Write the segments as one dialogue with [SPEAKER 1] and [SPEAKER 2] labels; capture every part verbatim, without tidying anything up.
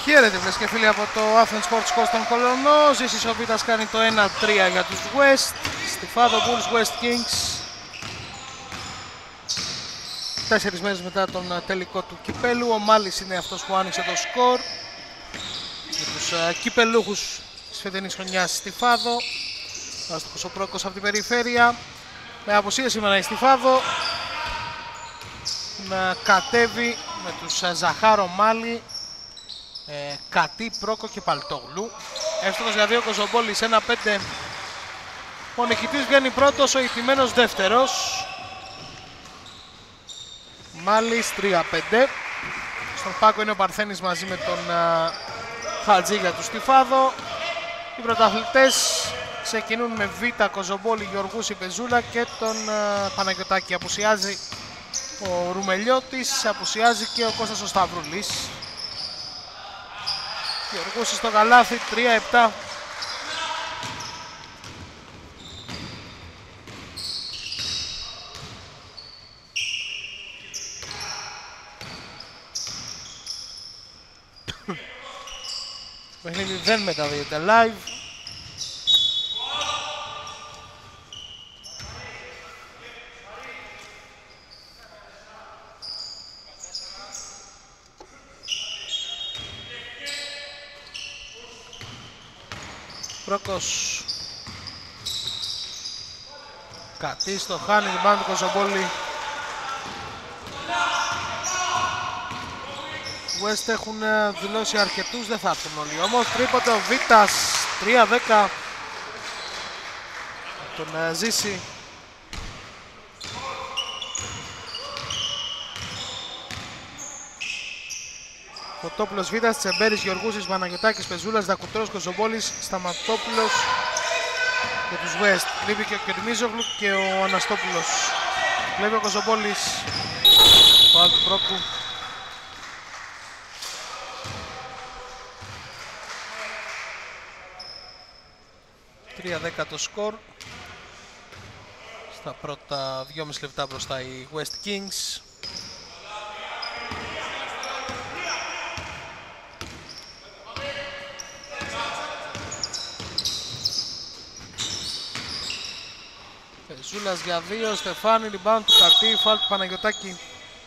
[SPEAKER 1] Χαίρετε φίλες και φίλοι από το Athens Sports Coast στον Κολονό. Ζήσης ο Βίτας κάνει το ένα τρία για τους West. Στιφάδο Bulls West Kings. Τέσσερις μέρες μετά τον τελικό του κυπέλου. Ο Μάλης είναι αυτός που άνοιξε το σκορ για τους uh, κυπελούχους της φετινής χρονιάς Στιφάδο. Άστοχος ο Πρόκος από την περιφέρεια. Με απουσία σήμερα η Στιφάδο να κατέβει με τους uh, Ζαχάρο, Μάλι, ε, Κατή, Πρόκο και Παλτόγλου. Εύστοχος για δύο Κοζομπόλης ένα πέντε. Ο νικητής βγαίνει πρώτος, ο ηττημένος δεύτερος. Μάλις τρία πέντε. Στον πάγκο είναι ο Παρθένης μαζί με τον uh, Χατζή για του Στιφάδο. Οι πρωταθλητές ξεκινούν με Β, Κοζομπόλη, Γεωργούση, Πεζούλα και τον uh, Παναγιωτάκη. Απουσιάζει ο Ρουμελιώτης, απουσιάζει και ο Κώστας ο Σταυρούλης. Γεωργούσης στο καλάθι, τρία επτά. Το παιχνίδι δεν μεταδίδεται live. Πρόκος Κατή στο χάνει την πάνω του Κοζομπόλη. West έχουν δηλώσει αρκετούς, δεν θα έρθουν όλοι. Όμως τρίποντο Βίτας τρία δέκα. Τον Ζήση. Φωτόπουλος Βίτας, Τσεμπέρης, Γεωργούσης, Παναγιωτάκης, Πεζούλας, Δακουτρός, Κοζομπόλης, Σταματόπουλος για τους West. Λείπει και ο Κερμίζογλου και ο Αναστόπουλος. Βλέπει ο Κοζομπόλης. Φάουλ του Πρόκου. τρία δέκα το σκορ. Στα πρώτα δυόμισι λεπτά μπροστά οι West Kings. Πεζούλας για δύο, Στεφάνη, rebound του Κατή, φάουλ του Παναγιωτάκη.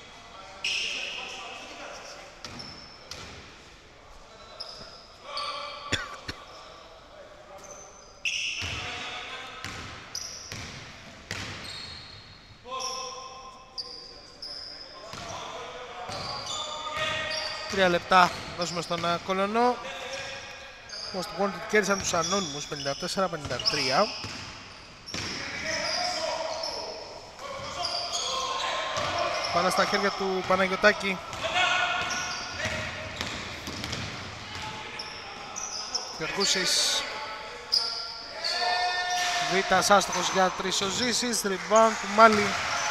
[SPEAKER 1] Τρία λεπτά δώσουμε στον Κολονό. Most Wanted κέρδισαν τους ανώνυμους πενήντα τέσσερα πενήντα τρία. Πάνε στα χέρια του Παναγιωτάκη. Γεωργούσης. Βίτας άστοχος για τρεις ο Ζήσης. Rebound του Μάλι.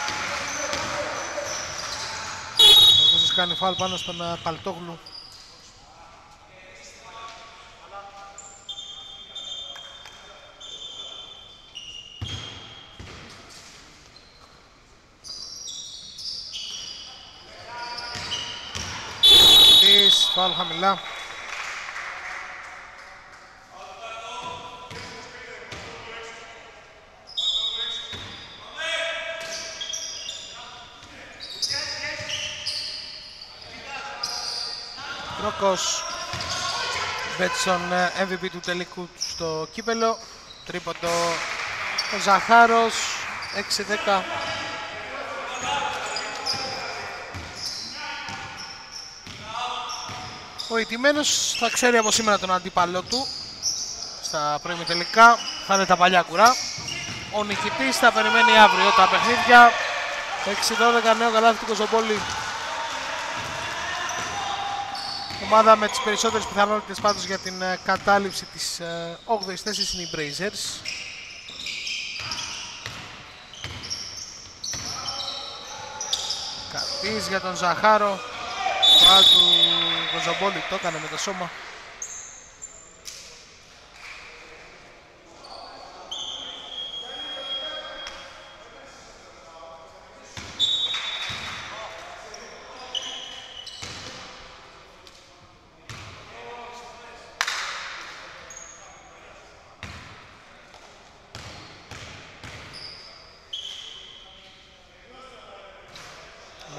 [SPEAKER 1] Γεωργούσης κάνει φάουλ πάνω στον Παλτόγλου. Φάουλ χαμηλά. Πρόκος Μπέτσον εμ βι πι του τελικού στο κύπελο. Τρίποντο ο Ζαχάρος έξι δέκα. Ο ηττημένος θα ξέρει από σήμερα τον αντίπαλό του στα πρώιμη τελικά, θα είναι τα παλιά κουρά. Ο νικητής θα περιμένει αύριο τα παιχνίδια. έξι δώδεκα νέο καλάθι του Κοζομπόλη. Ομάδα με τις περισσότερες πιθανότητες πάντως για την κατάληψη της όγδοης θέσης είναι οι Blazers. Κατής για τον Ζαχάρο. Φάουλ του Κοζομπόλη, το έκανε με το σώμα.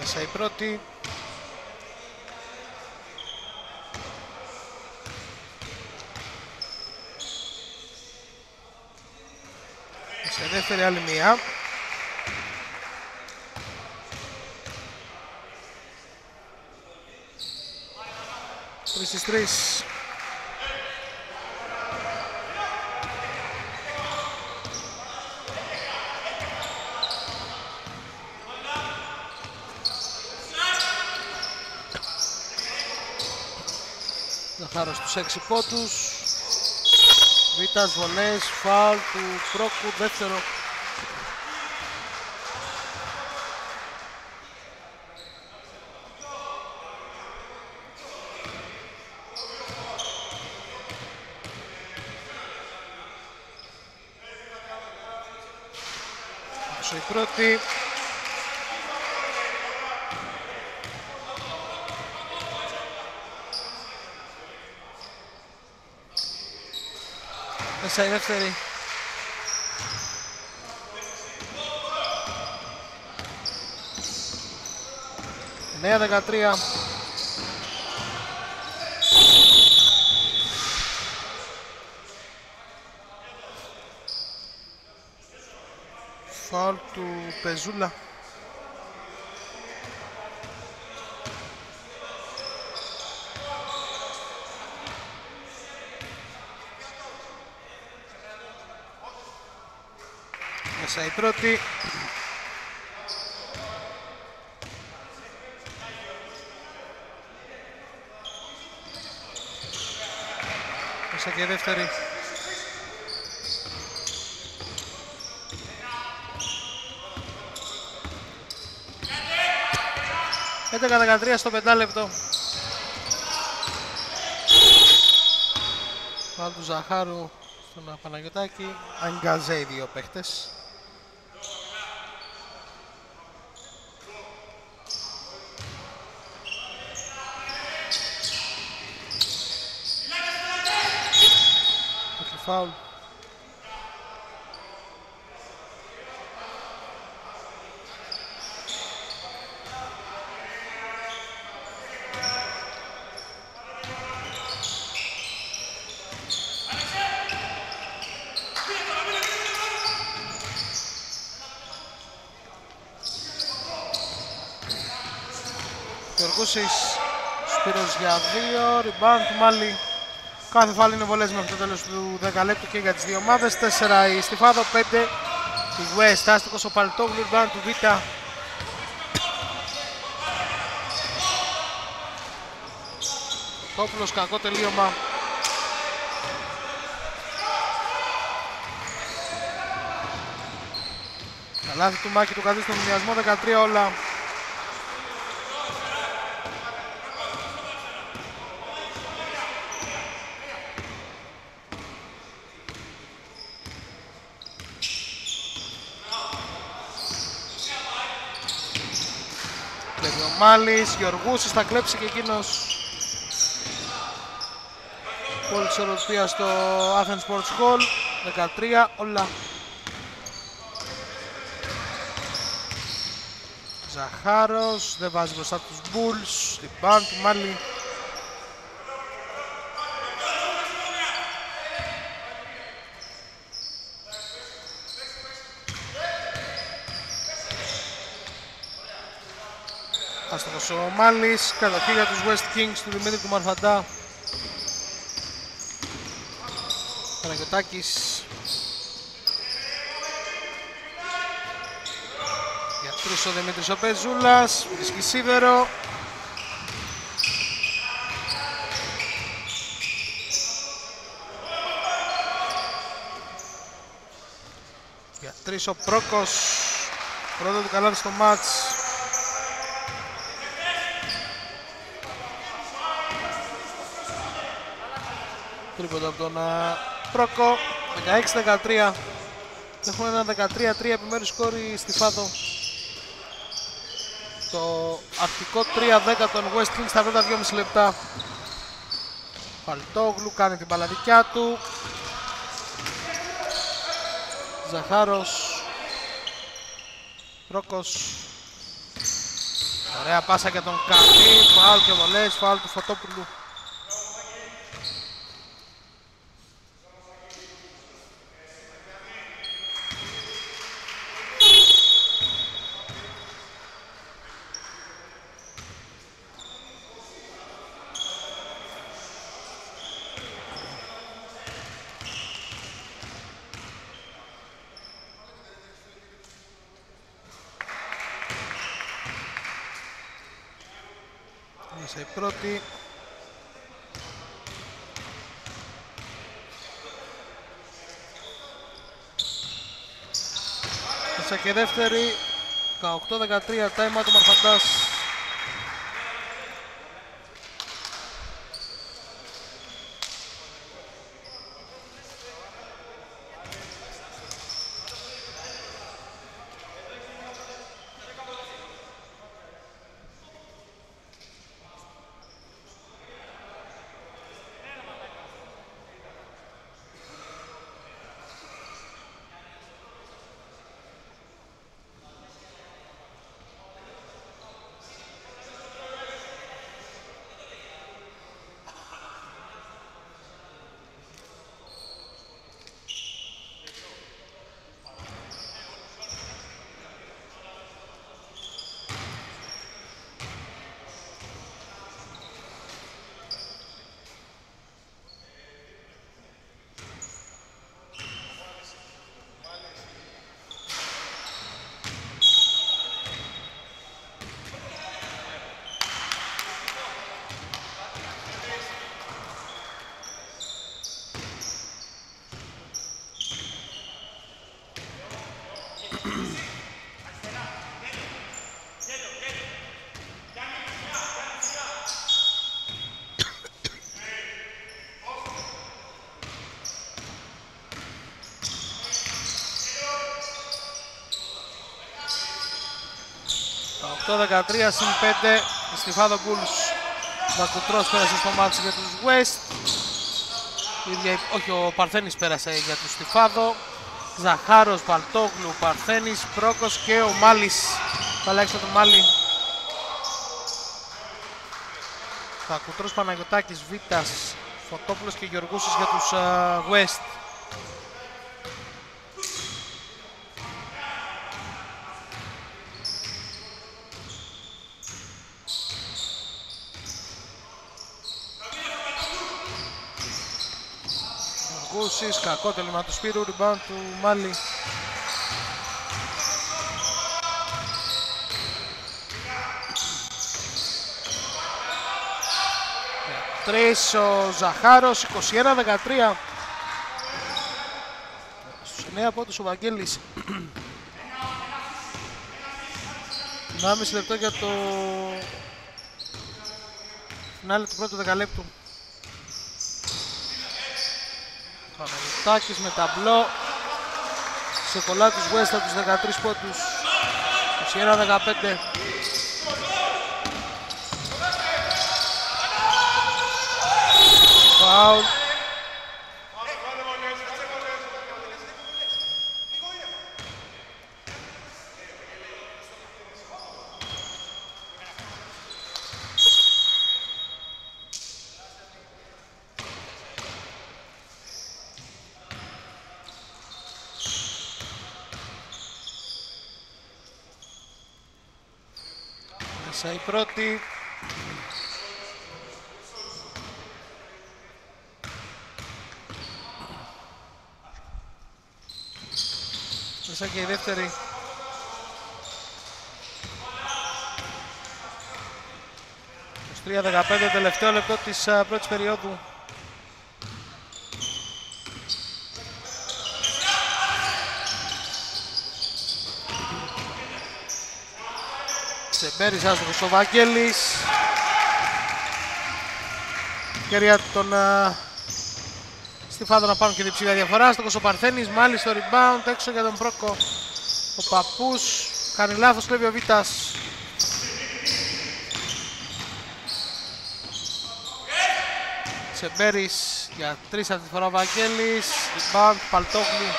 [SPEAKER 1] Μέσα η πρώτη. Μέσα η δεύτερη, άλλη μία. Τρεις στις τρεις. Ζαχάρος στους έξι πόντους. Βίτας, βολές, φάουλ του Πρόκου, δεύτερο. Όσο η πρώτη. Μέσα η δεύτερη. εννέα δεκατρία. Φάουλ του Πεζούλα. Μέσα η πρώτη. Μέσα και η δεύτερη. έντεκα δεκατρία στο πεντάλεπτο. Φάουλ του Ζαχάρου στον Παναγιωτάκη. Αγκαζέ οι δύο παίχτες. Έχει φάουλ. Γιωργούσης, Σπύρος για δύο, rebound του Μάλι. Κάθε φάουλ είναι βολές μέχρι το τέλος του δεκαλέπτου και για τις δύο ομάδες. τέσσερα η Στιφάδο, πέντε η West. Άστικος ο Παλτόγλου, rebound του Β. Τόπουλος, κακό τελείωμα. Τα λάθη του Μάκη του Καδί στον μοιασμό, δεκατρία όλα. Μάλις, Γιωργούσης θα κλέψει και εκείνος. Πόλη της ισορροπίας στο Athens Sports Hall, δεκατρία όλα. Ζαχάρος, δεν βάζει μπροστά τους Bulls, rebound του Μάλι. Άστοχος ο Μάλης, κατοχή για τους West Kings του Δημήτρη του Μαρφαντά. Παναγιωτάκης. Για τρεις ο Δημήτρης ο Πεζούλας, βρίσκει σίδερο. Για τρεις ο Πρόκος, πρώτο του καλάθι στο μάτς. Τρίποντο από τον Πρόκο, δεκαέξι δεκατρία. Έχουμε ένα δεκατρία τρία επιμέρους σκόρι στη Φάδο. Το αρχικό τρία δέκα των West Kings στα πρώτα δυόμισι λεπτά. Παλτόγλου κάνει την παλαδικιά του. Ζαχάρος. Πρόκος. Ωραία πάσα για τον Καλή, φάουλ και βολές, φάουλ του Φωτόπουλου. Σε πρώτη. Μέσα και δεύτερη. δεκαοκτώ δεκατρία time out του Μαρφαντάς. οκτώ δεκατρία συν πέντε η Στιφάδο Bulls. Βακουτρός πέρασε στο μάτσι για τους West. Ίδια, όχι, ο Παρθένης πέρασε για τους Στιφάδο. Ζαχάρος, Παλτόγλου, Παρθένης, Πρόκος και ο Μάλης. Θα αλλάξει το Μάλι. Βακουτρός, Παναγιωτάκης, Βίτας, Φωτόπουλος και Γεωργούσης για τους uh, West. Γεωργούσης, κακό τέλημα του Σπύρου, rebound του Μάλι. Τρεις ο Ζαχάρος, είκοσι ένα δεκατρία. Στους εννέα πόντους ο Βαγγέλης. ενάμιση λεπτό για το φινάλε του πρώτου δεκαλέπτου. Παναγιωτάκης με ταμπλό. Σε κολλά τους West από τους δεκατρείς πόντους. είκοσι ένα δεκαπέντε. Φάουλ. Μέσα η πρώτη. Μέσα και η δεύτερη. είκοσι τρία δεκαπέντε, τελευταίο λεπτό της uh, πρώτης περίοδου. Ξεμπέρις άστοχος ο Βαγγέλης. Ευκαιρία των uh, Στιφάδο να πάρουν και διψηλά διαφορά. Στόχος ο Παρθένης, μάλιστα στο rebound, έξω για τον Πρόκο. Ο Παππούς, κάνει λάθος, κλέβει ο Βίτας. Ξεμπέρις για τρεις αυτή τη φορά ο Βαγγέλης. Rebound, Παλτόγλου.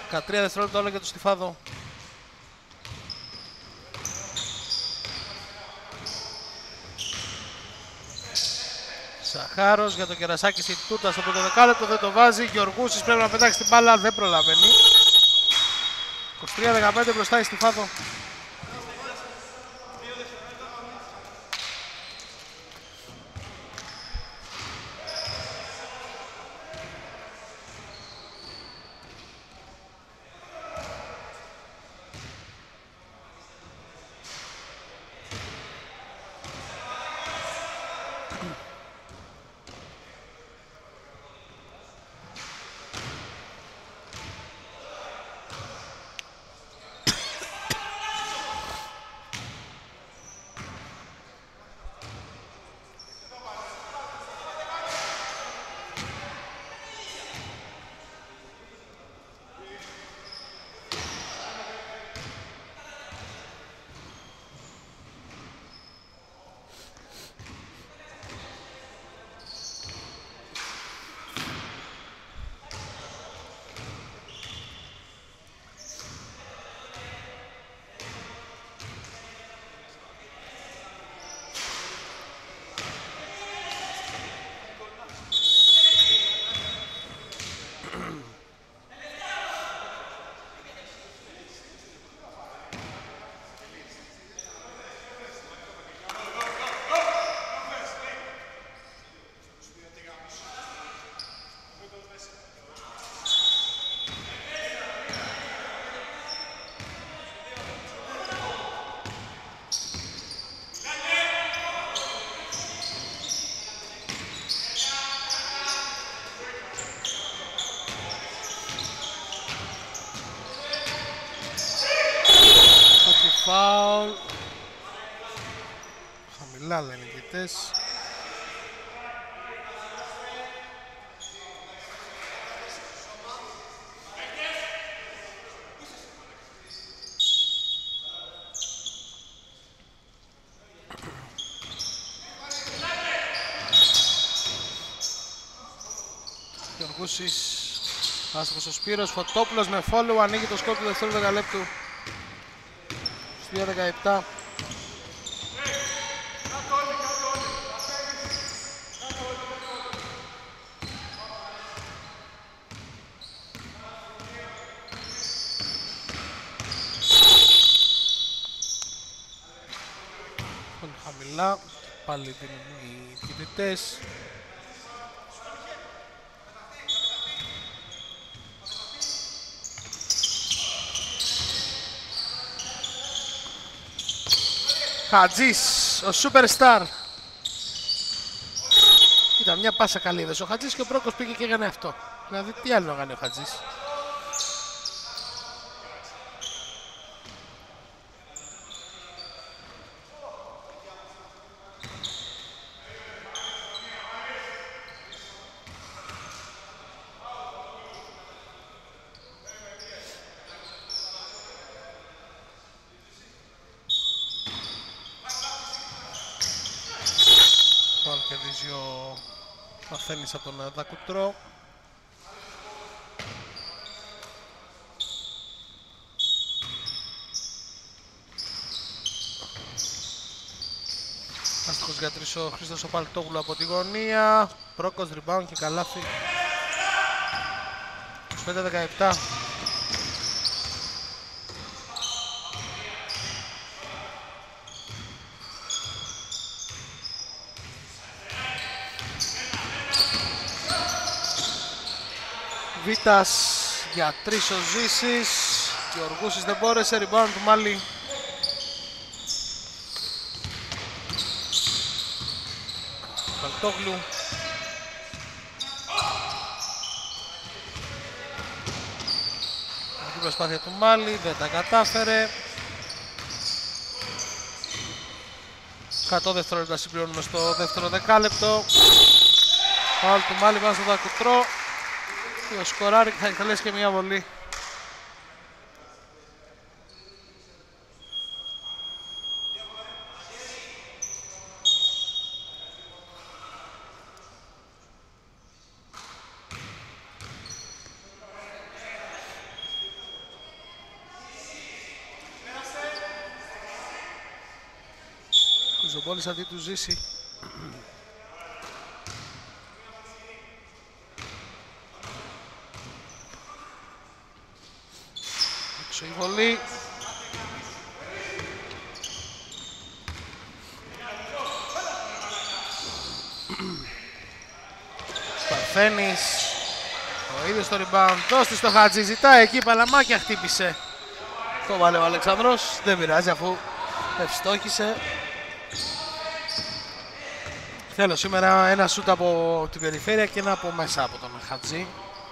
[SPEAKER 1] δεκατρία δευτερόλεπτα όλα για το Στιφάδο. Σαχάρος για το κερασάκι στη τούτα στο πρώτο δεκάλεπτο, δεν το βάζει. Γεωργούσης πρέπει να πετάξει την μπάλα, δεν προλαβαίνει. είκοσι τρία δεκαπέντε μπροστά η Στιφάδο. Φάουλ. Χαμηλά λένε οι διαιτητές. Γεωργούσης, άστοχος ο Σπύρος, Φωτόπουλος με follow, ανοίγει το σκορ του δεύτερου δεκαλέπτου. δύο δεκαεπτά. Πολύ χαμηλά, πάλι δίνουν οι διαιτητές. Χατζής, ο Superstar. Κοίτα, μια πάσα καλή είδες ο Χατζής και ο Πρόκος πήγε και έκανε αυτό. Δηλαδή, τι άλλο να κάνει ο Χατζής. Κερδίζει ο Αθένης από τον Δακουτρό. Άστοχος για τρεις ο Χρήστος ο Παλτόγλου από τη γωνία. Πρόκος, rebound και καλάθι. είκοσι πέντε δεκαεπτά. Βίτας για τρεις ο Ζήσης. Γεωργούσης δεν μπόρεσε, rebound του Μάλι. Παλτόγλου. Η προσπάθεια του Μάλι δεν τα κατάφερε. εκατό δευτερόλεπτα συμπληρώνουμε στο δεύτερο δεκάλεπτο. Φάουλ του Μάλι πάνω στο Δακουτρό. Και ο σκοράρι θα εκτελέσει και μια βολή. Κοζομπόλης θα δει του ζήσει. Έξω η βολή. Παρθένης. Ο ίδιος το rebound. Δώστη στο Χατζη. Ζητάει εκεί. Παλαμάκια χτύπησε. Το βάλε ο Αλεξανδρός. Δεν πειράζει αφού ευστόχησε. Θέλω σήμερα ένα σούτ από την περιφέρεια και ένα από μέσα από τον Χατζη.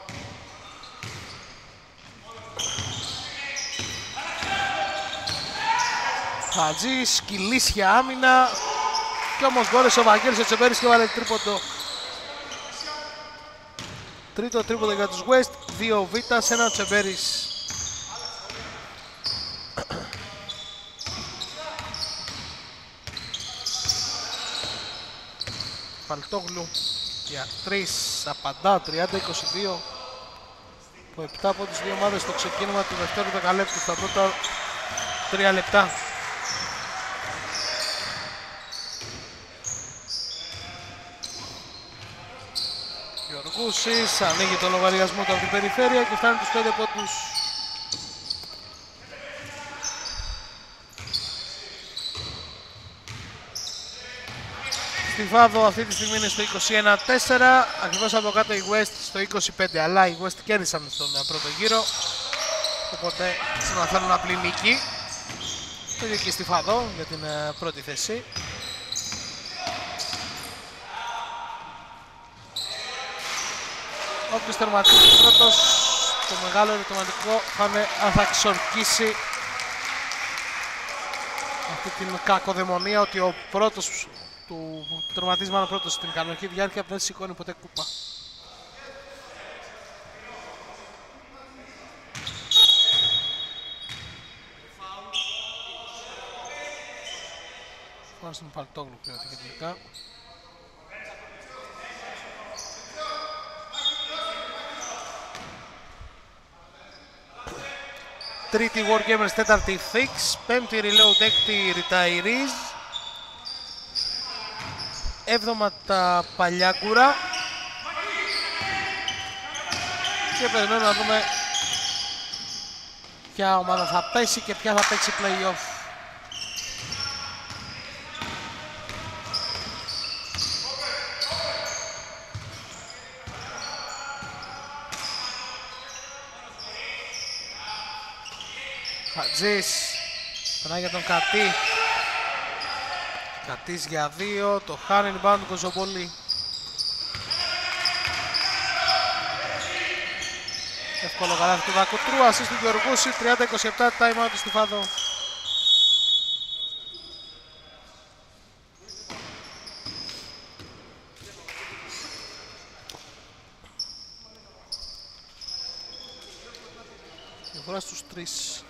[SPEAKER 1] Χατζη, σκυλίσια άμυνα. Και όμως μπόρεσε ο Βαγγέλης ο Τσεμπέρης και βάλε τρίποντο. Τρίτο τρίποντο για τους West. δύο β σε ένα ο Τσεμπέρης. Παλτόγλου για τρεις, απαντά, τριάντα είκοσι δύο. Από επτά από τις δύο ομάδες στο ξεκίνημα του δευτέρου δεκαλέπτου στα πρώτα τρία λεπτά. Γιωργούσης ανοίγει το λογαριασμό του από την περιφέρεια και φτάνει τους πέντε πόντους. Στη Βάδο αυτή τη στιγμή είναι στο είκοσι ένα τέσσερα, ακριβώς από κάτω η West στο είκοσι πέντε, αλλά οι West κέρδισαν στον πρώτο γύρο, οπότε σήμερα θέλουν απλή νίκη. Το ίδιο και στη Βάδο για την πρώτη θέση. Όποιος τερματίσει πρώτος, το μεγάλο ερωτηματικό θα είναι αν θα εξορκίσει αυτή την κακοδαιμονία ότι ο πρώτος του τερματίζει μάλλον πρώτος στην κανονική διάρκεια δεν σηκώνει ποτέ κούπα. Πάμε στον Παλτόγλου που είναι τελικά. Τρίτη Wargamers, τέταρτη Fix, πέμπτη Reload, έκτη Retirees, έβδομα τα Παλιάκουρα και περιμένουμε να δούμε ποια ομάδα θα πέσει και ποια θα παίξει play-off. Χατζής, περνάει για τον Κατή. Κατής για δύο, το χάνει rebound του Κοζομπόλη. Εύκολο καλάθι του Δακοτρού, assist του Γεωργούση, τριάντα είκοσι επτά, time out του Στιφάδο. Διαφορά στους τρεις.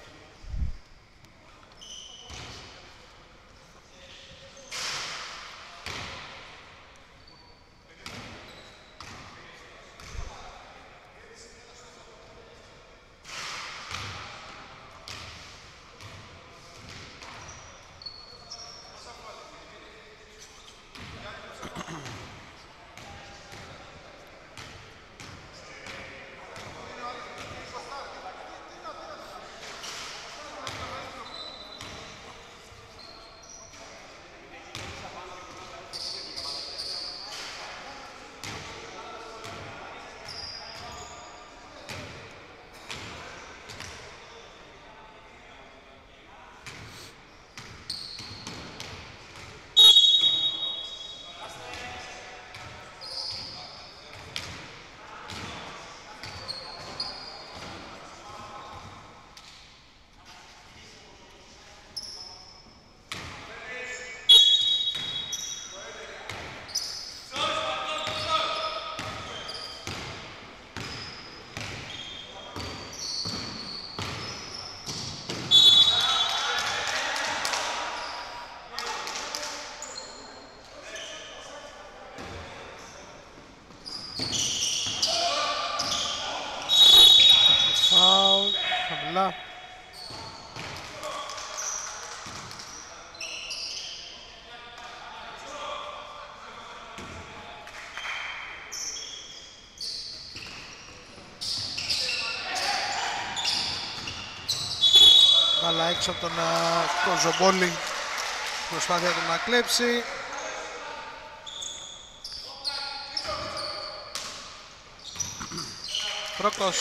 [SPEAKER 1] Χαμηλά. Μπάλα έξω από τον Κοζομπόλη. Προσπάθεια του να κλέψει. Πρόκος.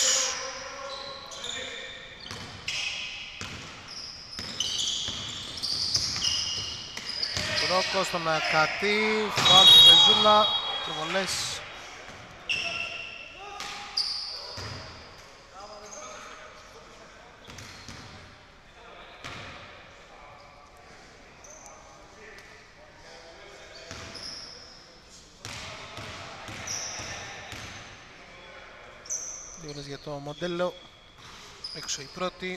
[SPEAKER 1] Πρόκος στον Ακατή. Φάουλ του Πεζούλα. Προβολές. Δύο για το μοντέλο. Έξω η πρώτη.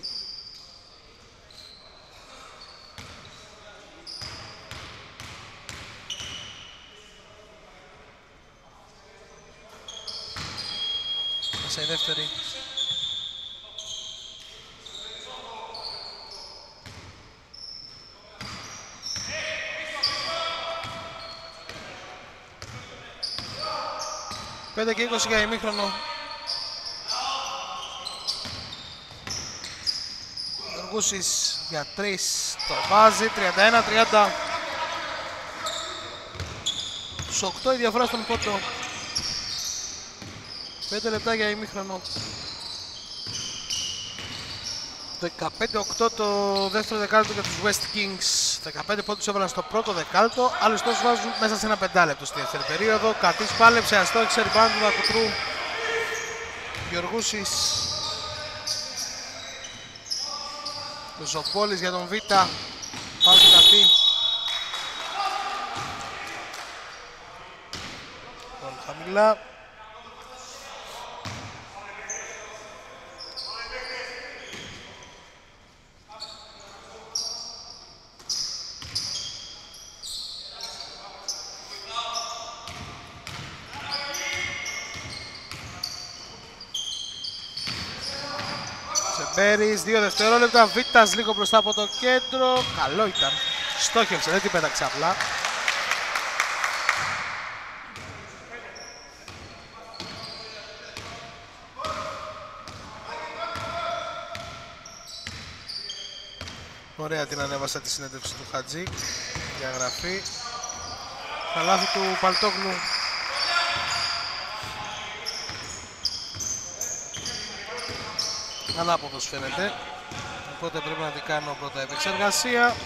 [SPEAKER 1] Μέσα η δεύτερη. πέντε και είκοσι για ημίχρονο. Γεργούσης για τρεις, το βάζει, τριάντα ένα τριάντα. Στους οκτώ η διαφορά στον πόντο. πέντε λεπτά για ημίχρονο. δεκαπέντε οκτώ το δεύτερο δεκάλεπτο για τους West Kings. δεκαπέντε πόντους έβαλαν στο πρώτο δεκάλεπτο. Άλλους τόσους βάζουν μέσα σε ένα πεντάλεπτο στη δεύτερη περίοδο. Κατής πάλεψε, αστόχησε, rebound του Δακουτρού. Γεωργούσης. Κοζοπόλης για τον Β. Πάλι Κατή. Πολύ χαμηλά. Μπέρις, δύο δευτερόλεπτα, Βίτας λίγο μπροστά από το κέντρο. Καλό ήταν. Στόχευσε, δεν την πέταξε απλά. Ωραία την ανέβασα τη συνέντευξη του Χατζή. Διαγραφή. Καλάθι του Παλτόγλου. Ανάποδος φαίνεται, οπότε πρέπει να την κάνω πρώτα επεξεργασία.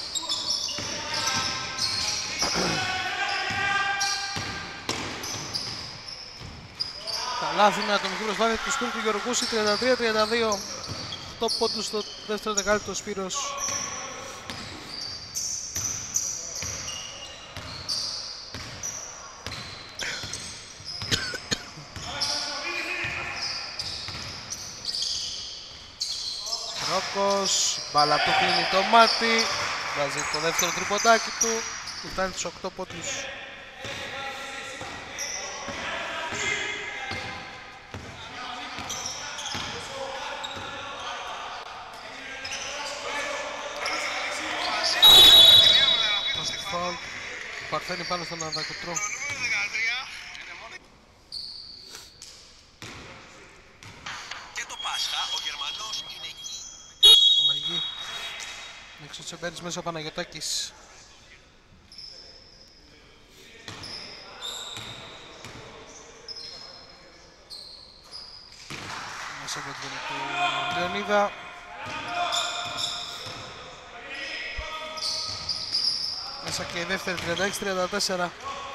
[SPEAKER 1] Καλάθι με ατομική προσπάθεια του Σπύρου του Γεωργούση, τριάντα τρία τριάντα δύο. οκτώ πόντους στο δεύτερο δεκάλεπτο ο Σπύρος. Πρόκος, μπάλα του κλείνει το μάτι, βάζει το δεύτερο τριποντάκι του, που φτάνει τους οκτώ πόντους. Παρθένει πάνω στον Αδακουτρό. Έξω Τσεμπέρης μέσα ο Παναγιωτάκης. Μέσα από την του Λεωνίδα. Μέσα και η δεύτερη τριάντα έξι τριάντα τέσσερα.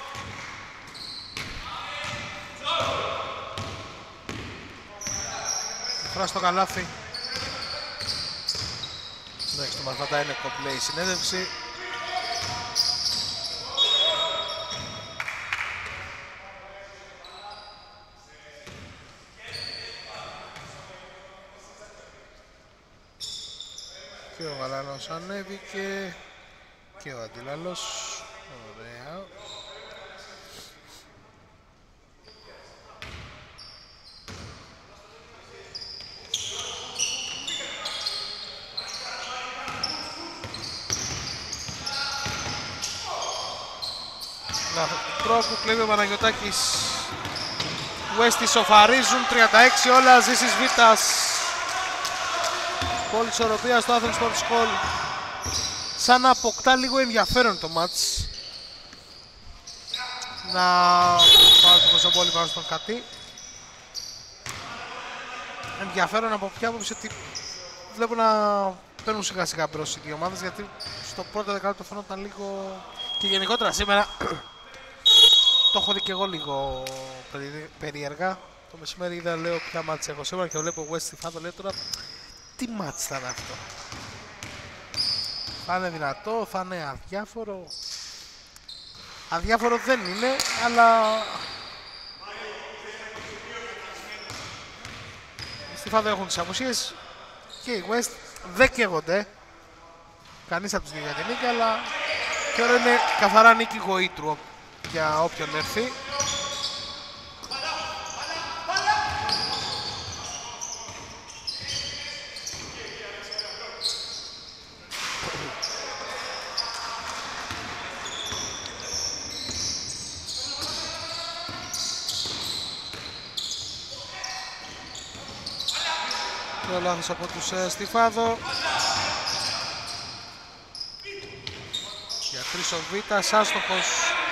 [SPEAKER 1] Φρά στο καλάθι. Εντάξει, το Μαρφαντά είναι κομπλέ η συνέντευξη. Και ο Γαλάνος ανέβηκε. Και ο Αντίλαλος. Ωραία. Τρόπου κλέβει ο Παναγιωτάκης. West ισοφαρίζουν, τριάντα έξι όλα, Ζήσης Βίτας. Πολύ ισορροπία στο Athens Sports Hall. Σαν να αποκτά λίγο ενδιαφέρον το μάτς. Να πάρω το Κοζομπόλι πάνω στον Κατή. Ενδιαφέρον από ποια άποψη ότι βλέπω να παίρνουν σιγά σιγά μπρος οι δύο ομάδες, γιατί στο πρώτο δεκάλεπτο φαίνονταν λίγο και γενικότερα σήμερα το έχω δει και εγώ λίγο περίεργα. Το μεσημέρι είδα, λέω ποια μάτς έχω σήμερα και βλέπω West Στιφάδο, λέω τώρα τι μάτς θα είναι αυτό. Θα είναι δυνατό, θα είναι αδιάφορο. Αδιάφορο δεν είναι, αλλά οι Στιφάδο έχουν τις απουσίες και οι West δεν καίγονται. Κανείς από τους δύο για την νίκη, αλλά θεωρώ είναι καθαρά νίκη γοήτρου για όποιον έρθει. Το λάθος από τους ε, Στιφάδο. Για τρεις ο Βίτας, άστοχος.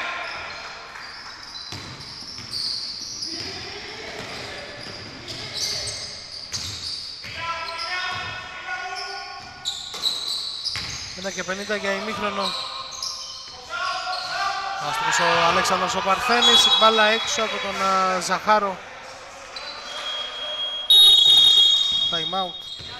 [SPEAKER 1] ένα και πενήντα για ημίχρονο. Άστοχος ο Αλέξανδρος ο Παρθένης, μπάλα έξω από τον uh, Ζαχάρο. Time out.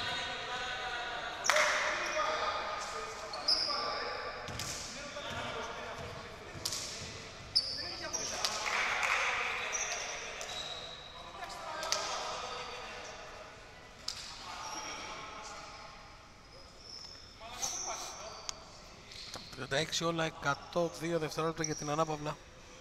[SPEAKER 1] τριάντα έξι όλα, εκατό δύο δευτερόλεπτα για την ανάπαυλα.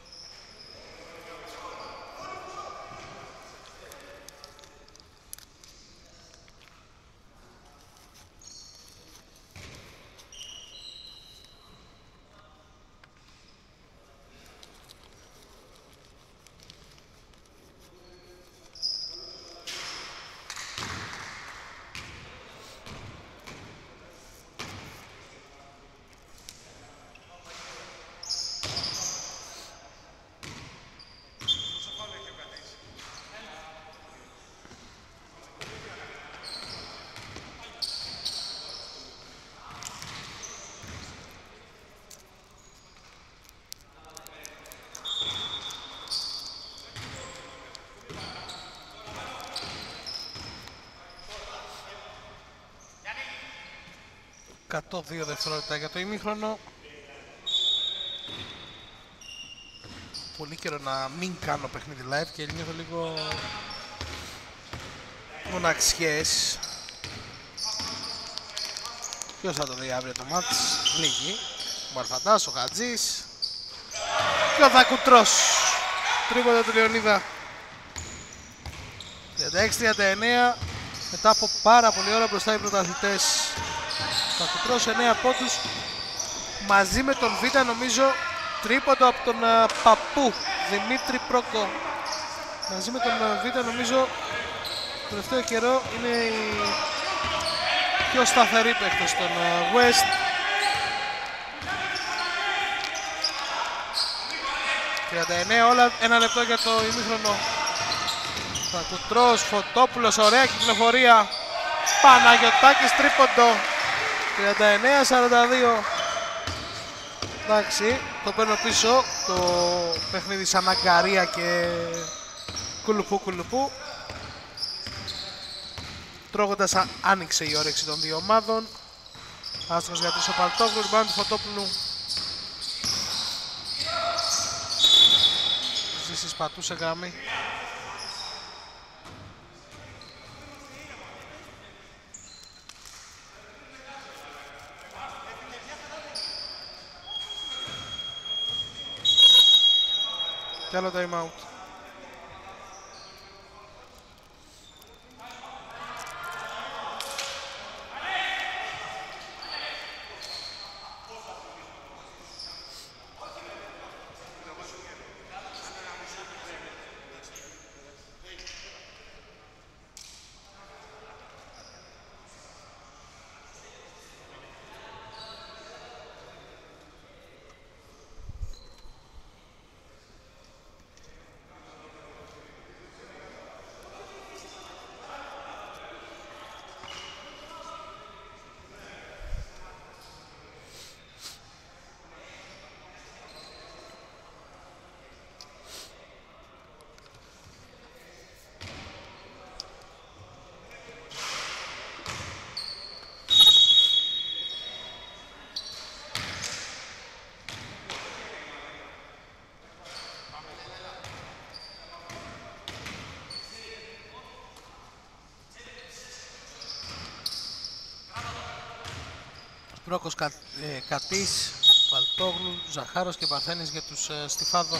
[SPEAKER 1] εκατό δύο δευτερόλεπτα για το ημίχρονο. Πολύ καιρό να μην κάνω παιχνίδι live και νιώθω λίγο μοναξιές. Ποιος θα το δει αύριο το μάτς? Λίγοι. Ο Μαρφαντάς, ο Χατζής και ο Δακουτρός. Τρίποντο του Λεωνίδα. τριάντα έξι τριάντα εννέα. Μετά από πάρα πολύ ώρα μπροστά οι πρωταθλητές. Δακουτρός εννέα πόντους. Μαζί με τον Β' νομίζω τρίποντο από τον uh, Παππού Δημήτρη Πρόκο. Μαζί με τον uh, Β' νομίζω το τελευταίο καιρό είναι η πιο σταθερή παίκτος των uh, West. τριάντα εννέα όλα, ένα λεπτό για το ημίχρονο. Δακουτρός, Φωτόπουλος, ωραία κυκλοφορία. Παναγιωτάκης τρίποντο. τριάντα εννέα σαράντα δύο. Εντάξει, το παίρνω πίσω το παιχνίδι σαν αγκαρία και κουλουπού κουλουπού. Τρώγοντας άνοιξε η όρεξη των δύο ομάδων. Άστρος για τρεις ο Παλτόγλου, πάνω του Φωτόπουλου. Ζήσης πατούσε γραμμή. Κι άλλο time out. Βρόκος Κα, ε, Κατής, Παλτόγλου, Ζαχάρος και Παρθένης για τους ε, Στιφάδο.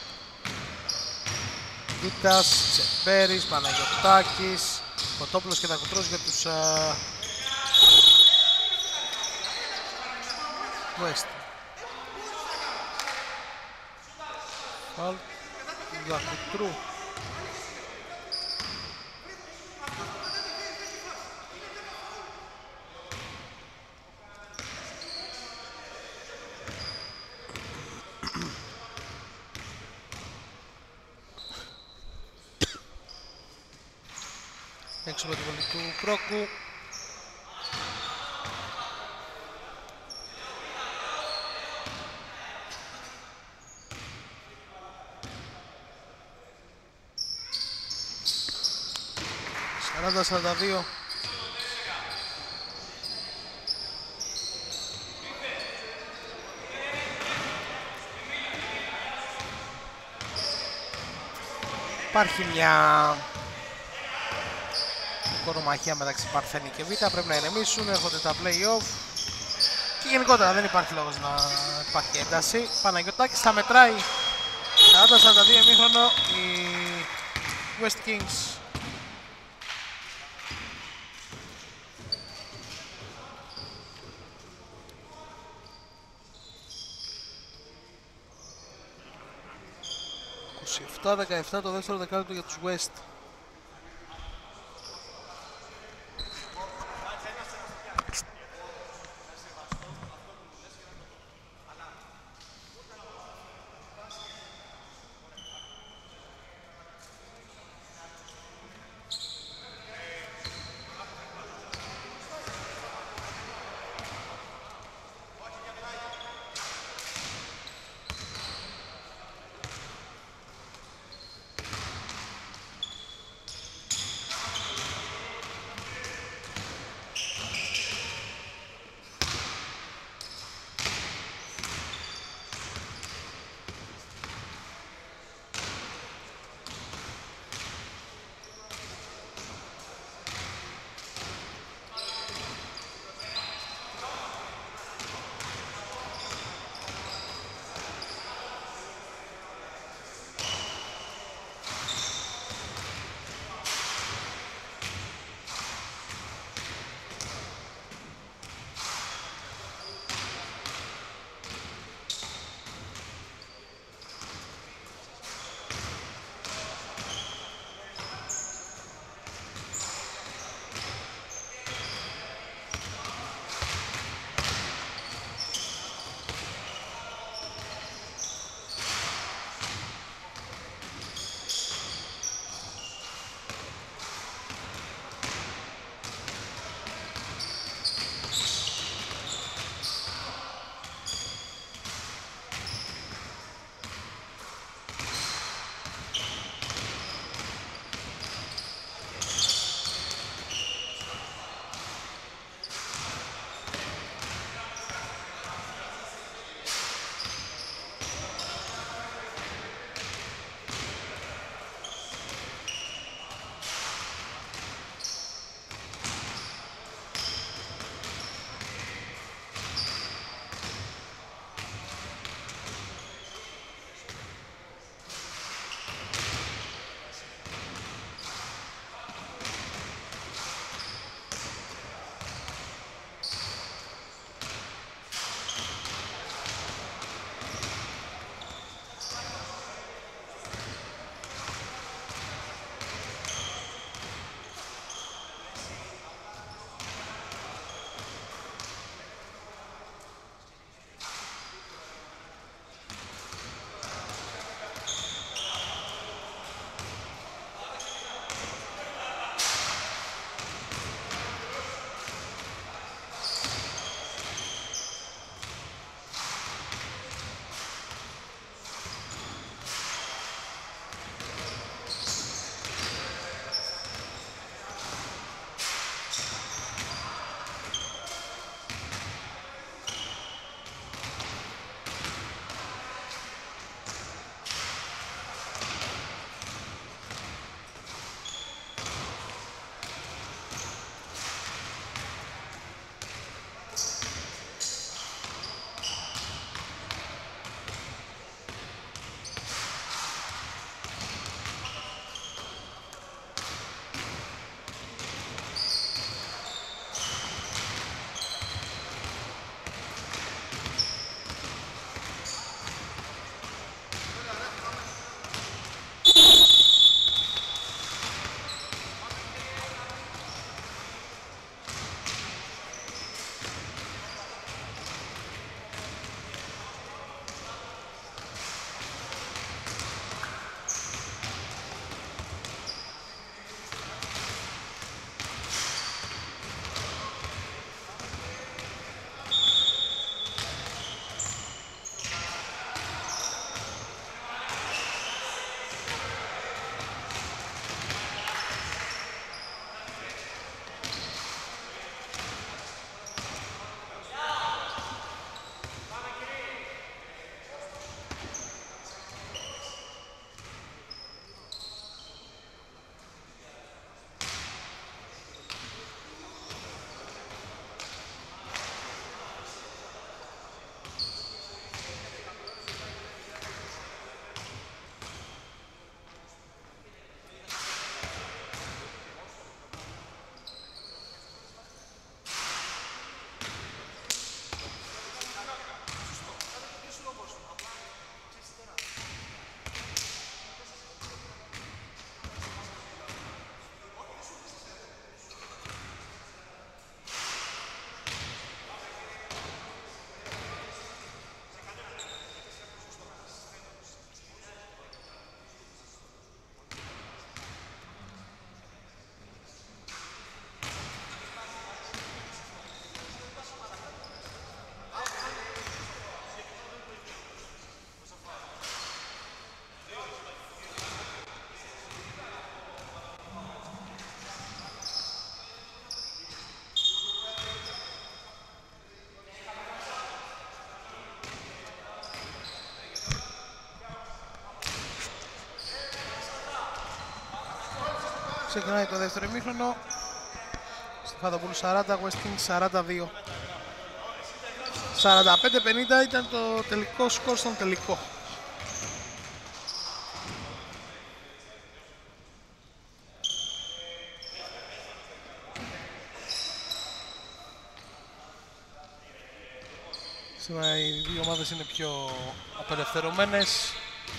[SPEAKER 1] Βίτας, Τσεπέρης, Παναγιωτάκης, Κοτόπουλος και Δακουτρός για τους ε, West. Φαλ Δακουτρού. Έξω με τη βολή του Πρόκου. σαράντα σαράντα δύο. Υπάρχει μια κορομαχία μεταξύ Παρθένη και Β, πρέπει να ηρεμήσουν, έρχονται τα play-off και γενικότερα δεν υπάρχει λόγος να υπάρχει ένταση. Παναγιωτάκης θα μετράει σαράντα σαράντα δύο ημίχρονο, οι West Kings. είκοσι επτά δεκαεπτά το δεύτερο δεκάλεπτο για τους West. Ξεκινάει το δεύτερο ημίχρονο. Στιφάδοπουλου σαράντα, West Kings σαράντα δύο. σαράντα πέντε πενήντα ήταν το τελικό σκορ στον τελικό. Σήμερα οι δύο ομάδες είναι πιο απελευθερωμένες.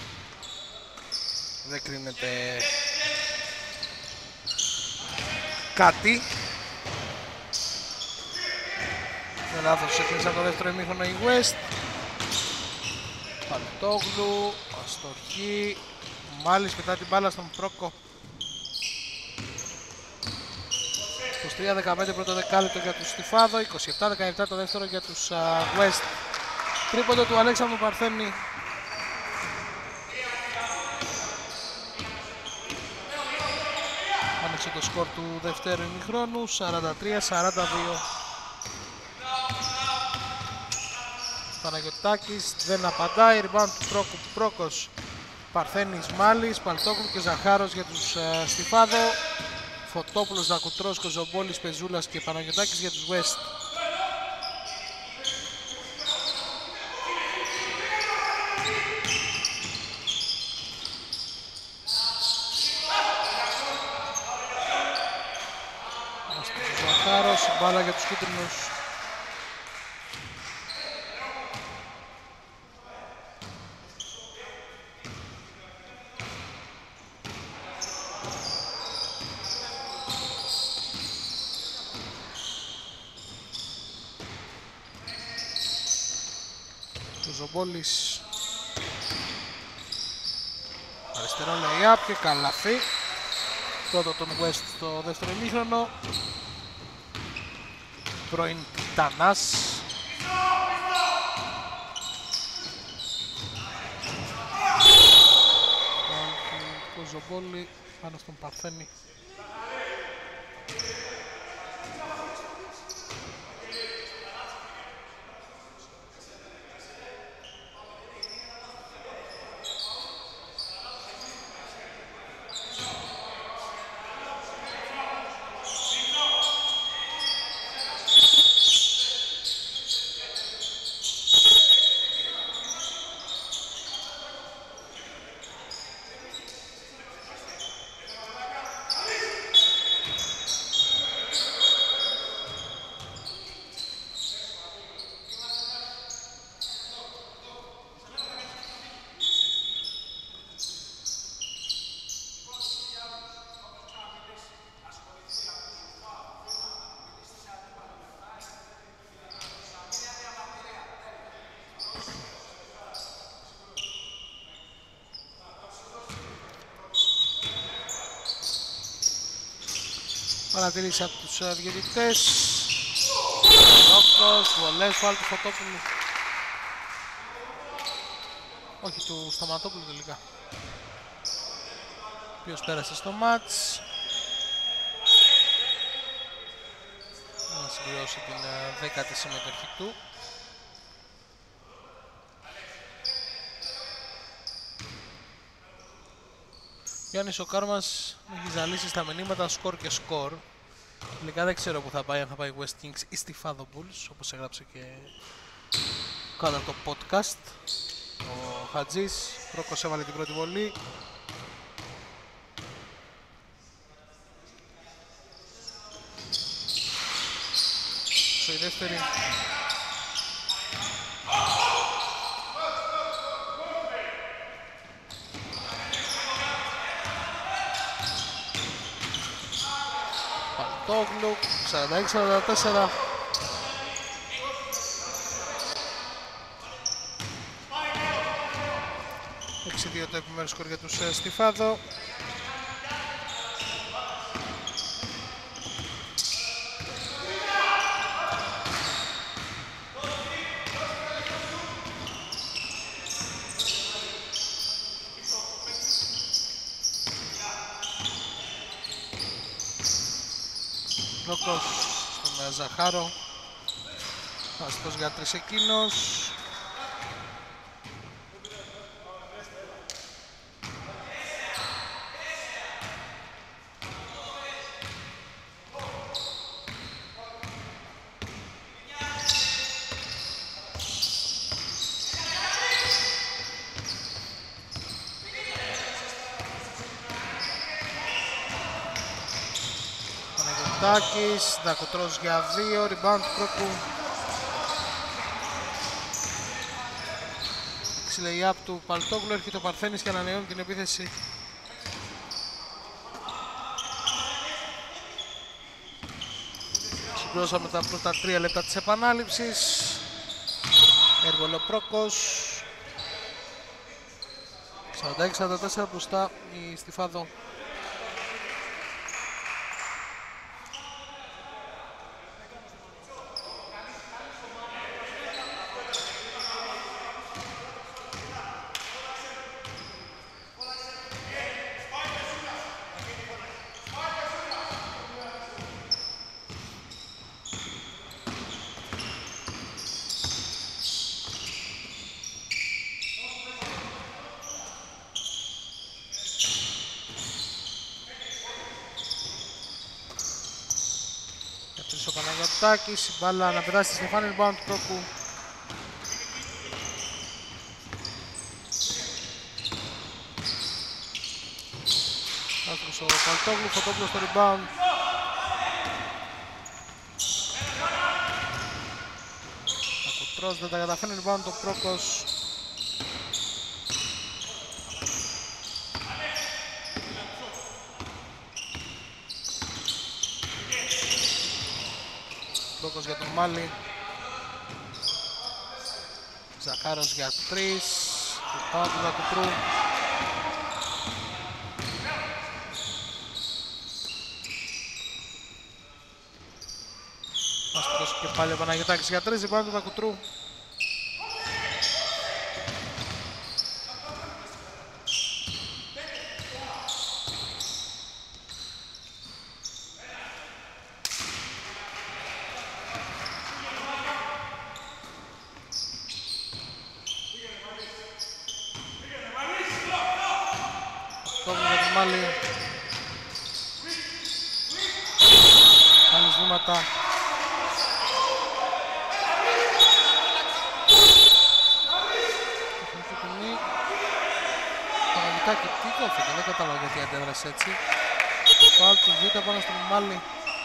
[SPEAKER 1] Δεν κρίνεται κάτι. Με λάθος έκλεισαν το δεύτερο ημίχρονο η West. Παλτόγλου, αστοχή. Μάλις μετά την μπάλα στον Πρόκο. είκοσι τρία δεκαπέντε πρώτο δεκάλεπτο για τους Στιφάδο, είκοσι επτά δεκαεπτά το δεύτερο για τους uh, West. Τρίποντο του Αλέξανδρου Παρθένη. Άνοιξε το σκορ του δεύτερου ημιχρόνου, σαράντα τρία σαράντα δύο. Παναγιωτάκης δεν απαντάει, rebound του Πρόκου, Πρόκος, Παρθένης, Μάλης, Παλτόγλου και Ζαχάρος για τους uh, Στιφάδο. Φωτόπουλος, Δακουτρός, Κοζομπόλης, Πεζούλας και Παναγιωτάκης για τους West. Ζαχάρος, μπάλα για τους κίτρινους. Ζομπόλης, αριστερό lay-up και καλαθί. Πρώτο τον West στο δεύτερο ημίχρονο. Πρώην Τιτανάς. Το Ζομπόλη πάνω στον Παρθένη. Παρατηρήσει από τους uh, διαιτητές. Ρόκος, βολές, φάουλ του Φωτόπουλου. Όχι, του Σταματόπουλου τελικά. Ο οποίος πέρασε στο μάτς. Να συμπληρώσει την uh, δέκατη συμμετοχή του. Γιάννης ο Κάρμας έχει ζαλίσει στα μηνύματα σκορ και σκορ. Τελικά δεν ξέρω που θα πάει, αν θα πάει West Kings ή Στιφάδο Bulls, όπως έγραψε και κάτω από το podcast. Ο Χατζής, Πρόκος έβαλε την πρώτη βολή. Στο η δεύτερη. Παλτόγλου, σαράντα έξι σαράντα τέσσερα. έξι δύο το επιμέρους σκορ για τους Στιφάδο. Πρόκος στον Ζαχάρο. Αστός για τρεις εκείνος. Παναγιωτάκης, Δακοτρός για δύο, rebound του Πρόκου. Lay-up του Παλτόγλου, έρχεται ο Παρθένης και ανανεώνει την επίθεση. Συμπληρώσαμε τα πρώτα τρία λεπτά της επανάληψης. Έρβολε ο Πρόκος. σαράντα έξι σαράντα τέσσερα μπροστά η Στιφάδο. Ο Παναγιωτάκης, η μπάλα να περάσει στη Στεφάνη, rebound του Πρόκου. Άκρος ο Παλτόγλου, Φωτόπουλος στο rebound. Ακουτρός δεν τα καταφέρνει, rebound το Πρόκος. Πρόκος για τον Μάλι. Ζακάρος για τρεις. Rebound του Δακουτρού. Άστρος και πάλι ο Παναγιωτάκης για τρεις. Rebound του Δακουτρού. Κάνει βήματα. Παναγιωτάκη, τι κόφηκε, δεν κατάλαβα γιατί αντέδρασε έτσι. Φάουλ του Β' πάνω στον Μάλι.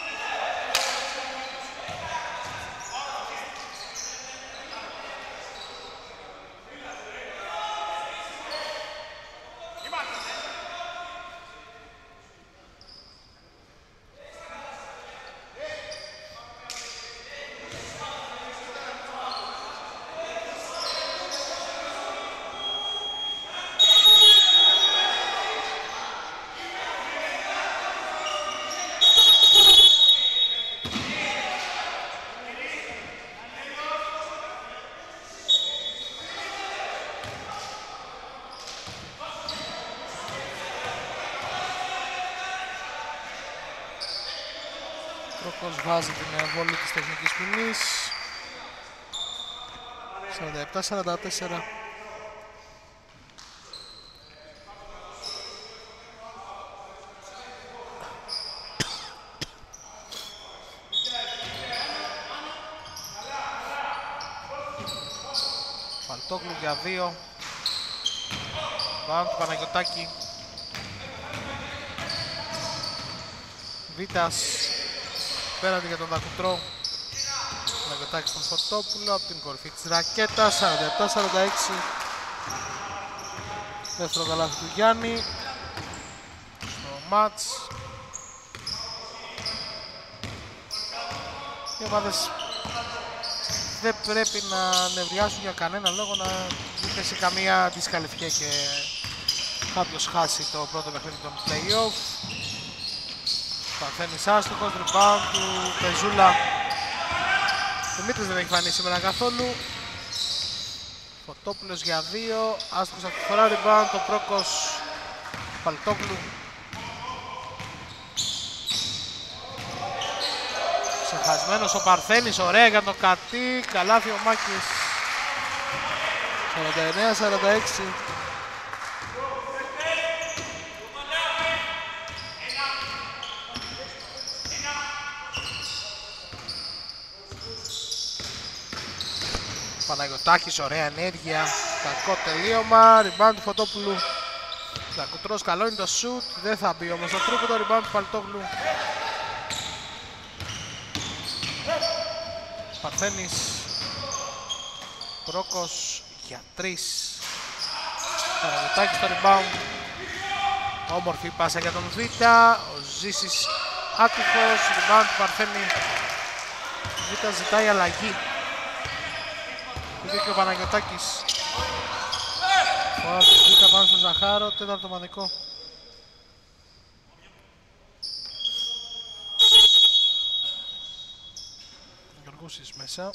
[SPEAKER 1] Πρόκος βάζει την βόλη της τεχνικής ποινής. σαράντα επτά σαράντα τέσσερα. Παλτόγλου για δύο. Πάνω του Παναγιωτάκη. Βίτας πέραντι για τον Δακουτρό. Παναγιωτάκη στον Φωτόπουλο από την κορυφή της ρακέτας. σαράντα επτά σαράντα έξι. Δεύτερο καλάθι του Γιάννη στο μάτς. Οι ομάδες δεν πρέπει να νευριάσουν για κανένα λόγο, να δείτε σε καμία δισκαλυφιά και κάποιος χάσει το πρώτο παιχνίδι των play-off. Παρθένης άστοχος, rebound του Πεζούλα. Δημήτρης δεν έχει φανεί σήμερα καθόλου. Φωτόπουλος για δύο, άστοχος αυτή τη φορά, rebound το Πρόκος Παλτόγλου. Ξεχασμένος ο Παρθένης, ωραία για το Κατή, καλάθι ο Μάκης. σαράντα εννέα σαράντα έξι. Παναγιωτάκης, ωραία ενέργεια, κακό τελείωμα, rebound του Φωτόπουλου. Δακουτρός, καλό είναι το shoot, δεν θα μπει όμως το τρίποντο, rebound του Παλτόγλου. Παρθένης. Πρόκος για τρεις. Καραγωτάκης στο rebound. Όμορφη πάσα για τον Β. Ο Ζήσης άτυχος. Rebound του Παρθένη. Ο Β ζητάει αλλαγή. Και ο Παναγιωτάκης. Φορά του Β πάνω στο Ζαχάρο. Τέταρτο μαδικό. Γιωργούσης μέσα.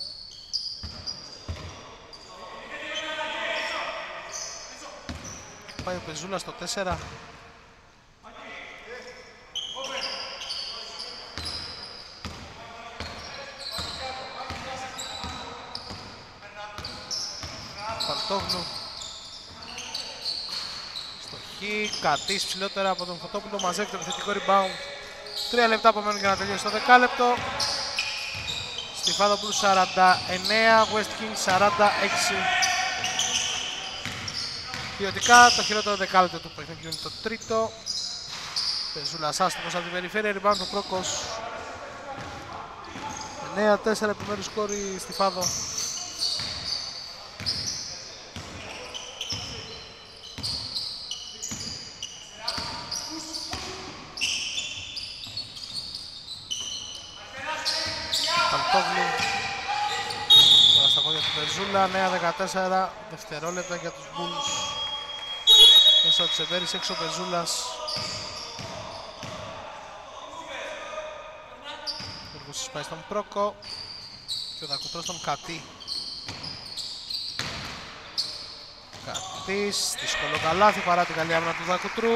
[SPEAKER 1] Πάει ο Πεζούλας στο τέσσερα. Παλτόγλου. Στο Χ. Κατής ψηλότερα από τον Φωτόπουλο. Μαζεύει το επιθετικό rebound. Τρία λεπτά απομένουν για να τελειώσει το δεκάλεπτο. Στιφάδο Blues σαράντα εννέα, West Kings σαράντα έξι. Ποιοτικά το χειρότερο δεκάλεπτο του παιχνιδιού είναι το τρίτο. Πεζούλας άστοχος από την περιφέρεια, rebound του Πρόκος. εννέα τέσσερα επιμέρους σκόρη Στιφάδο. Παλτόγλου. Τώρα στα πόδια του Πεζούλα, εννέα δεκατέσσερα δευτερόλεπτα για τους Bulls. Μέσα ο Τσεβέρης, έξω ο Πεζούλας. Ο Γιώργος πάει στον Πρόκο και ο Δακουτρός στον Κατή. Κατής, δύσκολο καλάθι παρά την καλή άμυνα του Δακουτρού.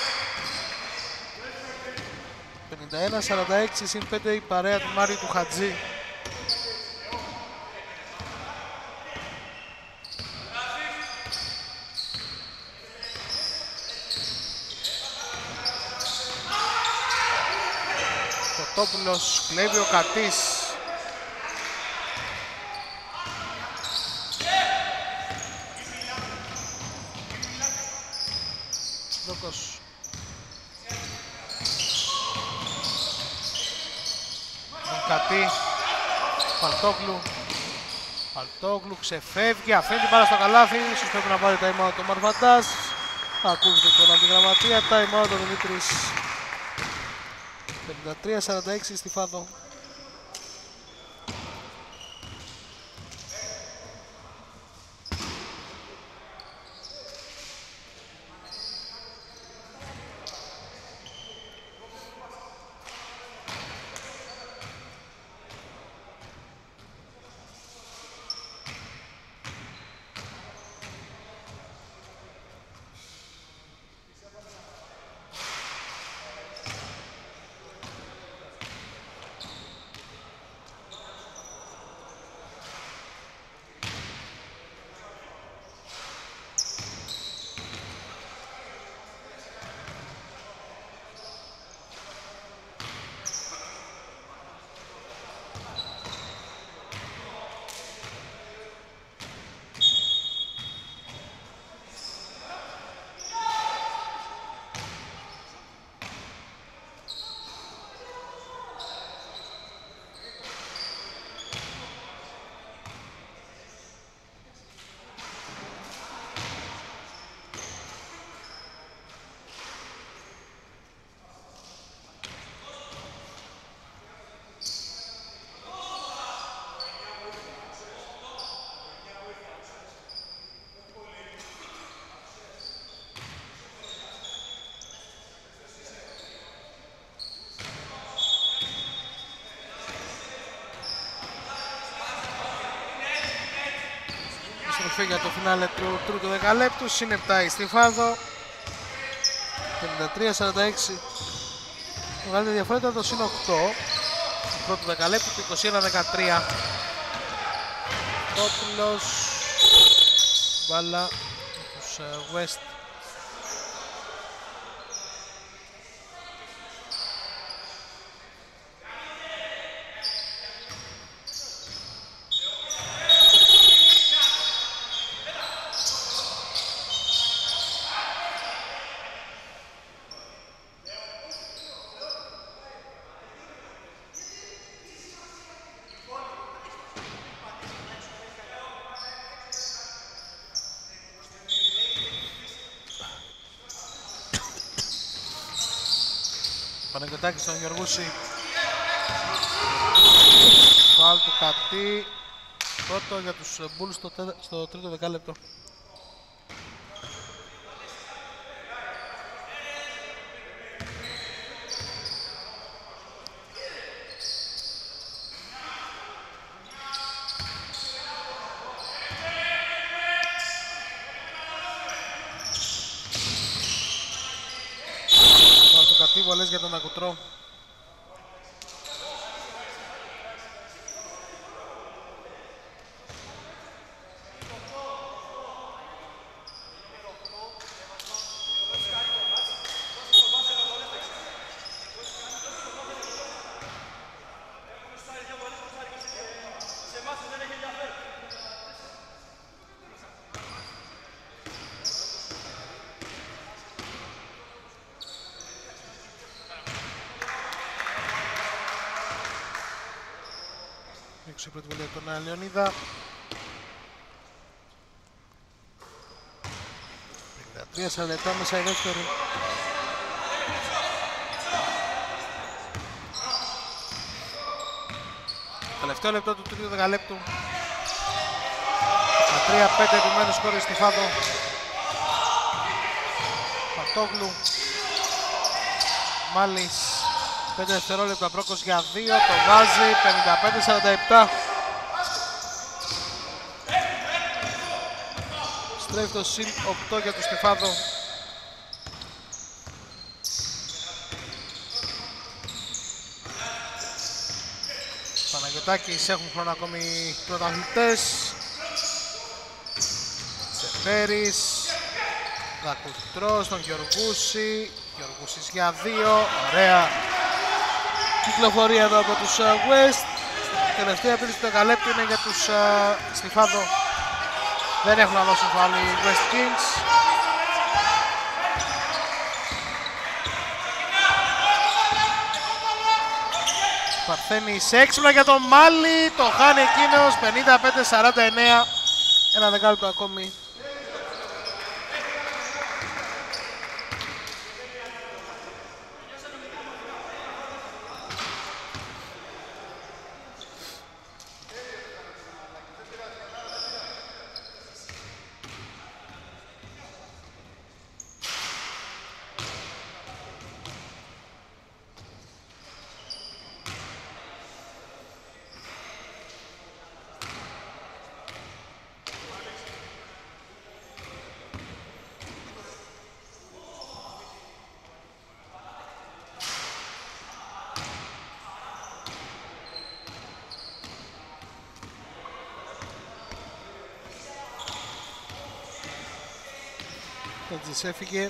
[SPEAKER 1] πενήντα ένα σαράντα έξι συν πέντε η παρέα του Μάριου του Χατζή. Κοτόπουλος, κλέβει ο Κατής. Δόκος. Κατή. Παλτόγλου. Παλτόγλου ξεφεύγει, αφήνει την μπάλα στο καλάθι. Ίσως πρέπει να πάρει time out το Μαρβαντάς. Ακούγεται τον αντιγραμματεία. Time out ο Δημήτρης. πενήντα τρία σαράντα έξι Στιφάδο. Για το φινάλε του τρίτου δεκαλέπτου, συν επτά η Στιφάδο. πενήντα τρία σαράντα έξι. Μεγάλη διαφορά ήταν το συν οκτώ του πρώτου δεκαλέπτου, του είκοσι ένα δεκατρία. Τόπουλος, μπάλα τους uh, West. Παναγιωτάκης στον Γιωργούση. Φάουλ του Κατή. Πρώτο για τους Bulls στο, στο τρίτο δεκάλεπτο. Φάουλ του Κατή, βολές για τον Ακουτρό. Έξω η πρώτη βολή από τον Λεωνίδα. πενήντα τρία σαράντα επτά μέσα η δεύτερη. Τελευταίο λεπτό του τρίτου δεκαλέπτου. Τα τρία πέντε επιμένου σκόρες στη Φάδο. Παρτόγλου. Μάλις. πέντε δευτερόλεπτα πρόκος για δύο, το βάζει, πενήντα πέντε σαράντα επτά. Στρέφει το συν οκτώ για το Στιφάδο. Παναγιωτάκης, έχουν χρόνο ακόμη οι πρωταθλητές. Τσεφέρης. Δακουτρός, τον Γιωργούση. Γιωργούσης για δύο, ωραία κυκλοφορία εδώ από τους uh, West. Τελευταία επίθεση του δεκαλέπτου είναι για τους uh, Στιφάδο. Δεν έχουν να δώσουν φάουλ οι West Kings. Παρθένης έξυπνα για τον Μάλι, το χάνει εκείνος, πενήντα πέντε σαράντα εννέα. Ένα δεκάλεπτο ακόμη. Τέτζης έφυγε.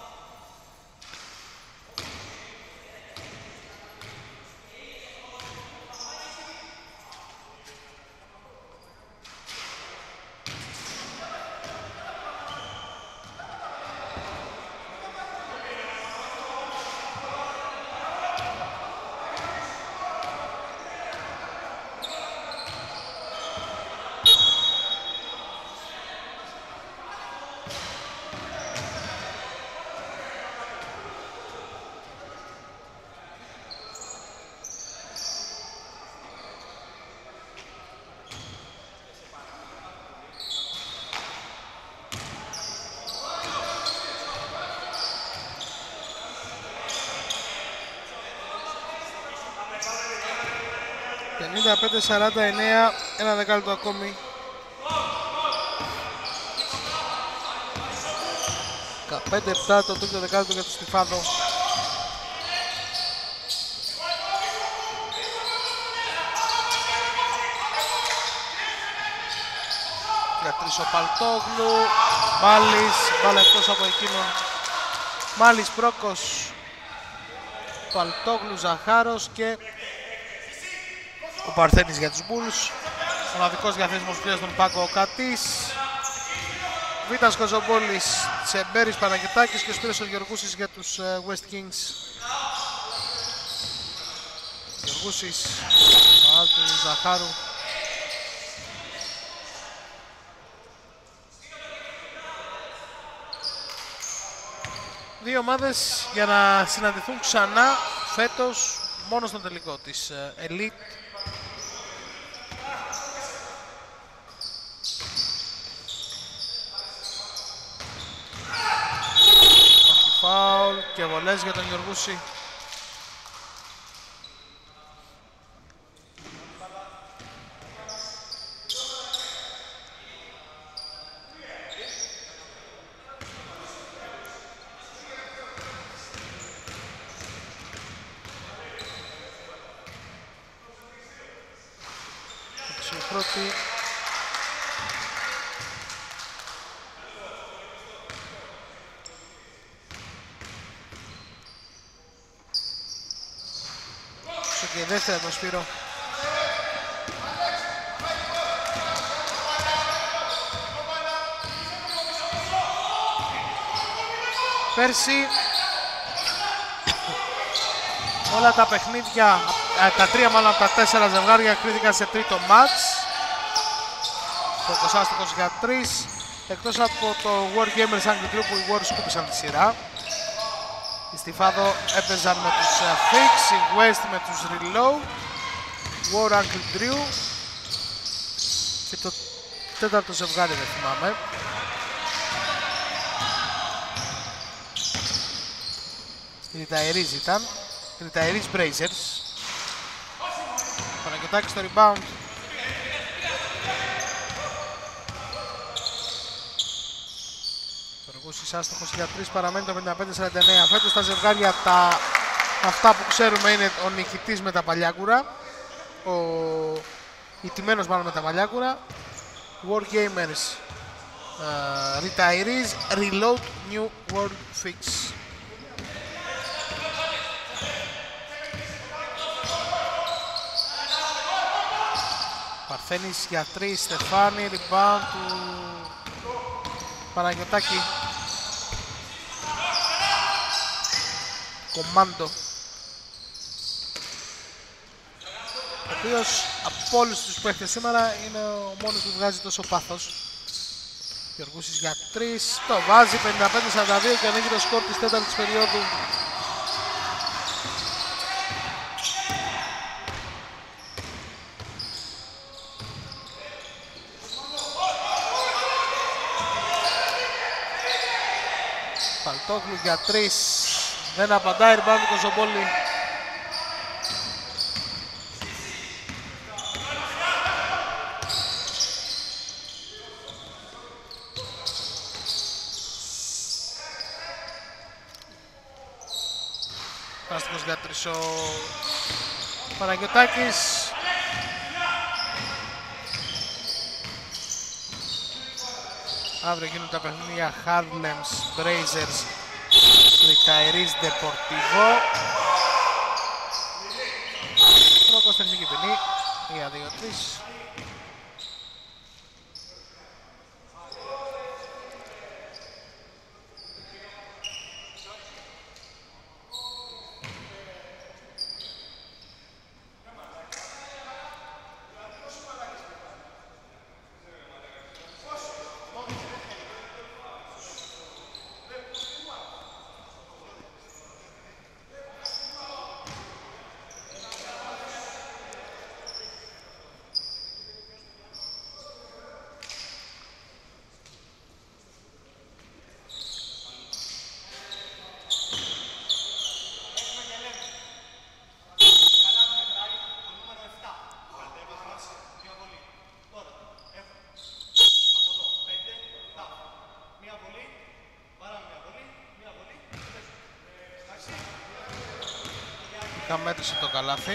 [SPEAKER 1] πενήντα πέντε σαράντα εννέα, ένα δεκάλεπτο ακόμη. δεκαπέντε επτά το τρίτο δεκάλεπτο για το Στιφάδο. Για τρεις ο Παλτόγλου, Μάλις, μπάλα εκτός από εκείνον. Μάλις, Πρόκος, Παλτόγλου, Ζαχάρος και ο Παρθένης για τους Bulls. Μοναδικός διαθέσιμος πλέον στον πάγκο ο Κατής. Βίτας Κοζομπόλης, Τσεμπέρης, Παναγιωτάκης και ο Σπύρος ο Γεωργούσης για τους uh, West Kings. Γεωργούσης, φάουλ του Ζαχάρου. Δύο ομάδες για να συναντηθούν ξανά φέτος μόνο στον τελικό της Elite. Όχι φάουλ και βολές για τον Γιωργούση. Πρώτη. Στο και δεύτερα τον Σπύρο. Πέρσι όλα τα παιχνίδια, τα τρία μάλλον από τα τέσσερα ζευγάρια κρίθηκαν σε τρίτο μάτς. Το Κοσάστικος για τρεις, εκτός από το War Gamers Angry Group που οι Wars σκούπισαν τη σειρά. Οι Στιφάδο έπαιζαν με τους Fix, οι West με τους Reload, War Angry Drew και το τέταρτο ζευγάρι δεν θυμάμαι. Οι Retirees ήταν, οι Retirees Brazers. Παναγιωτάκης στο rebound. Γιωργούσης άστοχος για τρεις, παραμένει το πενήντα πέντε σαράντα εννέα. Φέτος τα ζευγάρια τα... αυτά που ξέρουμε είναι ο νικητής με τα παλιάκουρα, ο ηττημένος μάλλον με τα παλιάκουρα, War Gamers, uh, Retirees, Reload, New World Fix. Παρθένης για τρεις, Στεφάνη, rebound του Παναγιωτάκη. Κομάντο. Ο οποίος από όλους τους παίχτες σήμερα είναι ο μόνος που βγάζει τόσο πάθος. Γιωργούσης για τρεις, το βάζει, πενήντα πέντε σαράντα δύο και ανοίγει το σκορ της τέταρτης περίοδου. Παλτόγλου για τρεις, δεν απαντάει, rebound του Κοζομπόλη. Πάστικος για τρεις ο Παναγιωτάκης. Αύριο γίνουν τα παιχνίδια Harlem's Brazers, Retirees Deportivo. Τρόπος τεχνική ποινή για δύο τρεις. Μέτρησε το καλάθι.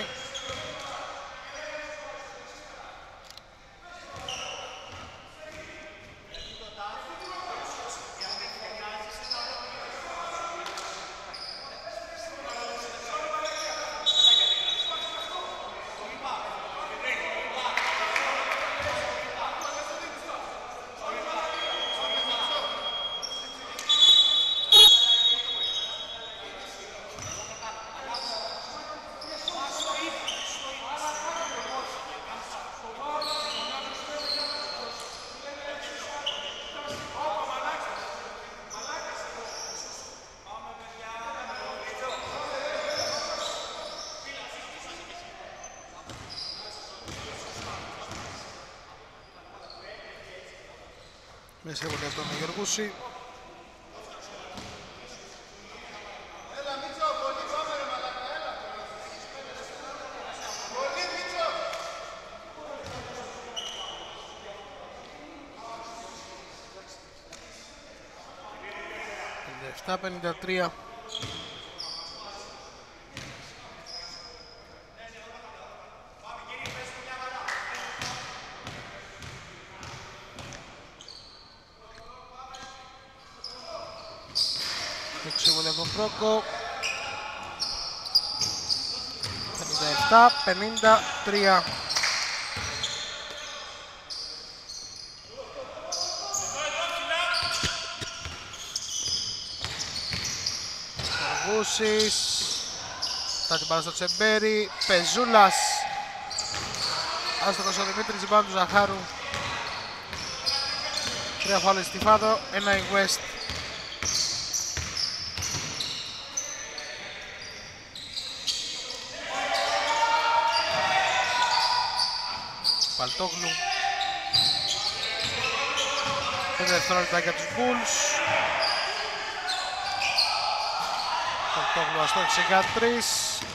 [SPEAKER 1] Μέσα από τον Γεωργούση. πενήντα επτά πενήντα τρία. Εξεβολεύει τον Πρόκο. πενήντα επτά πενήντα τρία. Γούσης. Θα την πάρει στο Τσεμπέρι. Πεζούλας. Άστοχος ο Δημήτρης, rebound του Ζαχάρου. Τρία φάουλ στη Φάδο, ένα η West. Παλτόγλου. πέντε δευτερόλεπτα για τους Bulls. Παλτόγλου αστόχησε για τρεις.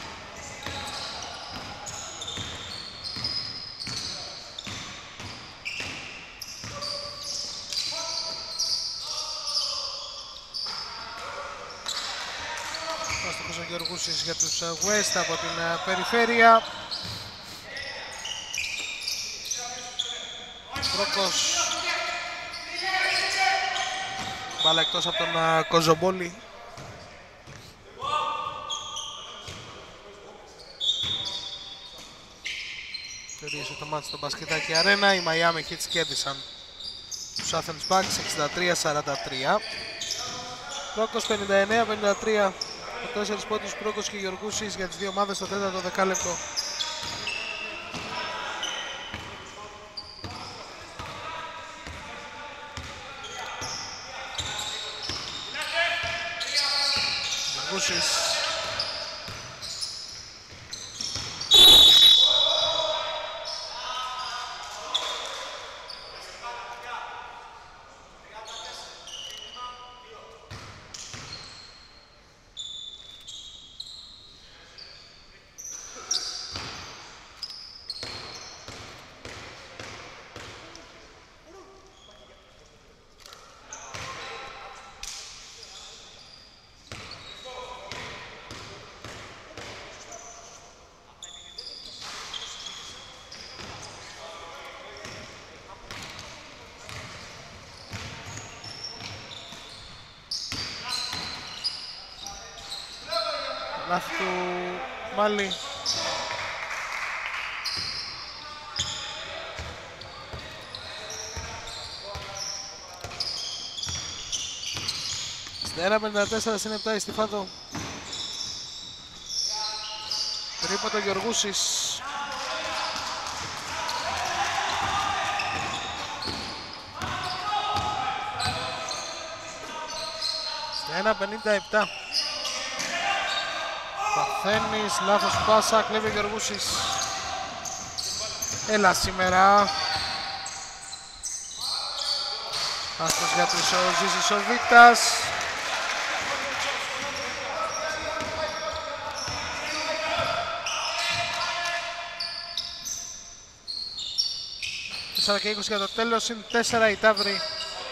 [SPEAKER 1] Αστόχος ο Γεωργούσης για τους West από την περιφέρεια. Πρόκος. Μπάλα εκτός από τον uh, Κοζομπόλη. Τελείωσε το μάτι στο Μπασκετάκι Αρένα. Οι Miami Heat κέρδισαν τους Athens Bucks εξήντα τρία σαράντα τρία. Πρόκος πενήντα εννέα πενήντα τρία. Το τέσσερις πόντους Πρόκος και Γεωργούσης για τις δύο ομάδες στο τέταρτο δεκάλεπτο. Γεωργούσης. Λάθη του Μάλι. Στα ένα πενήντα τέσσερα συν επτά η Στιφάδο. Τρίποντο Γεωργούσης. Στα ένα πενήντα επτά. Παθαίνεις, λάθος πάσα, κλέβει ο Γεωργούσης. Έλα σήμερα. Άστος για τους ο Ζήσης ο Βίτας. τέσσερα και είκοσι για το τέλος, είναι τέσσερα η Ταύρη.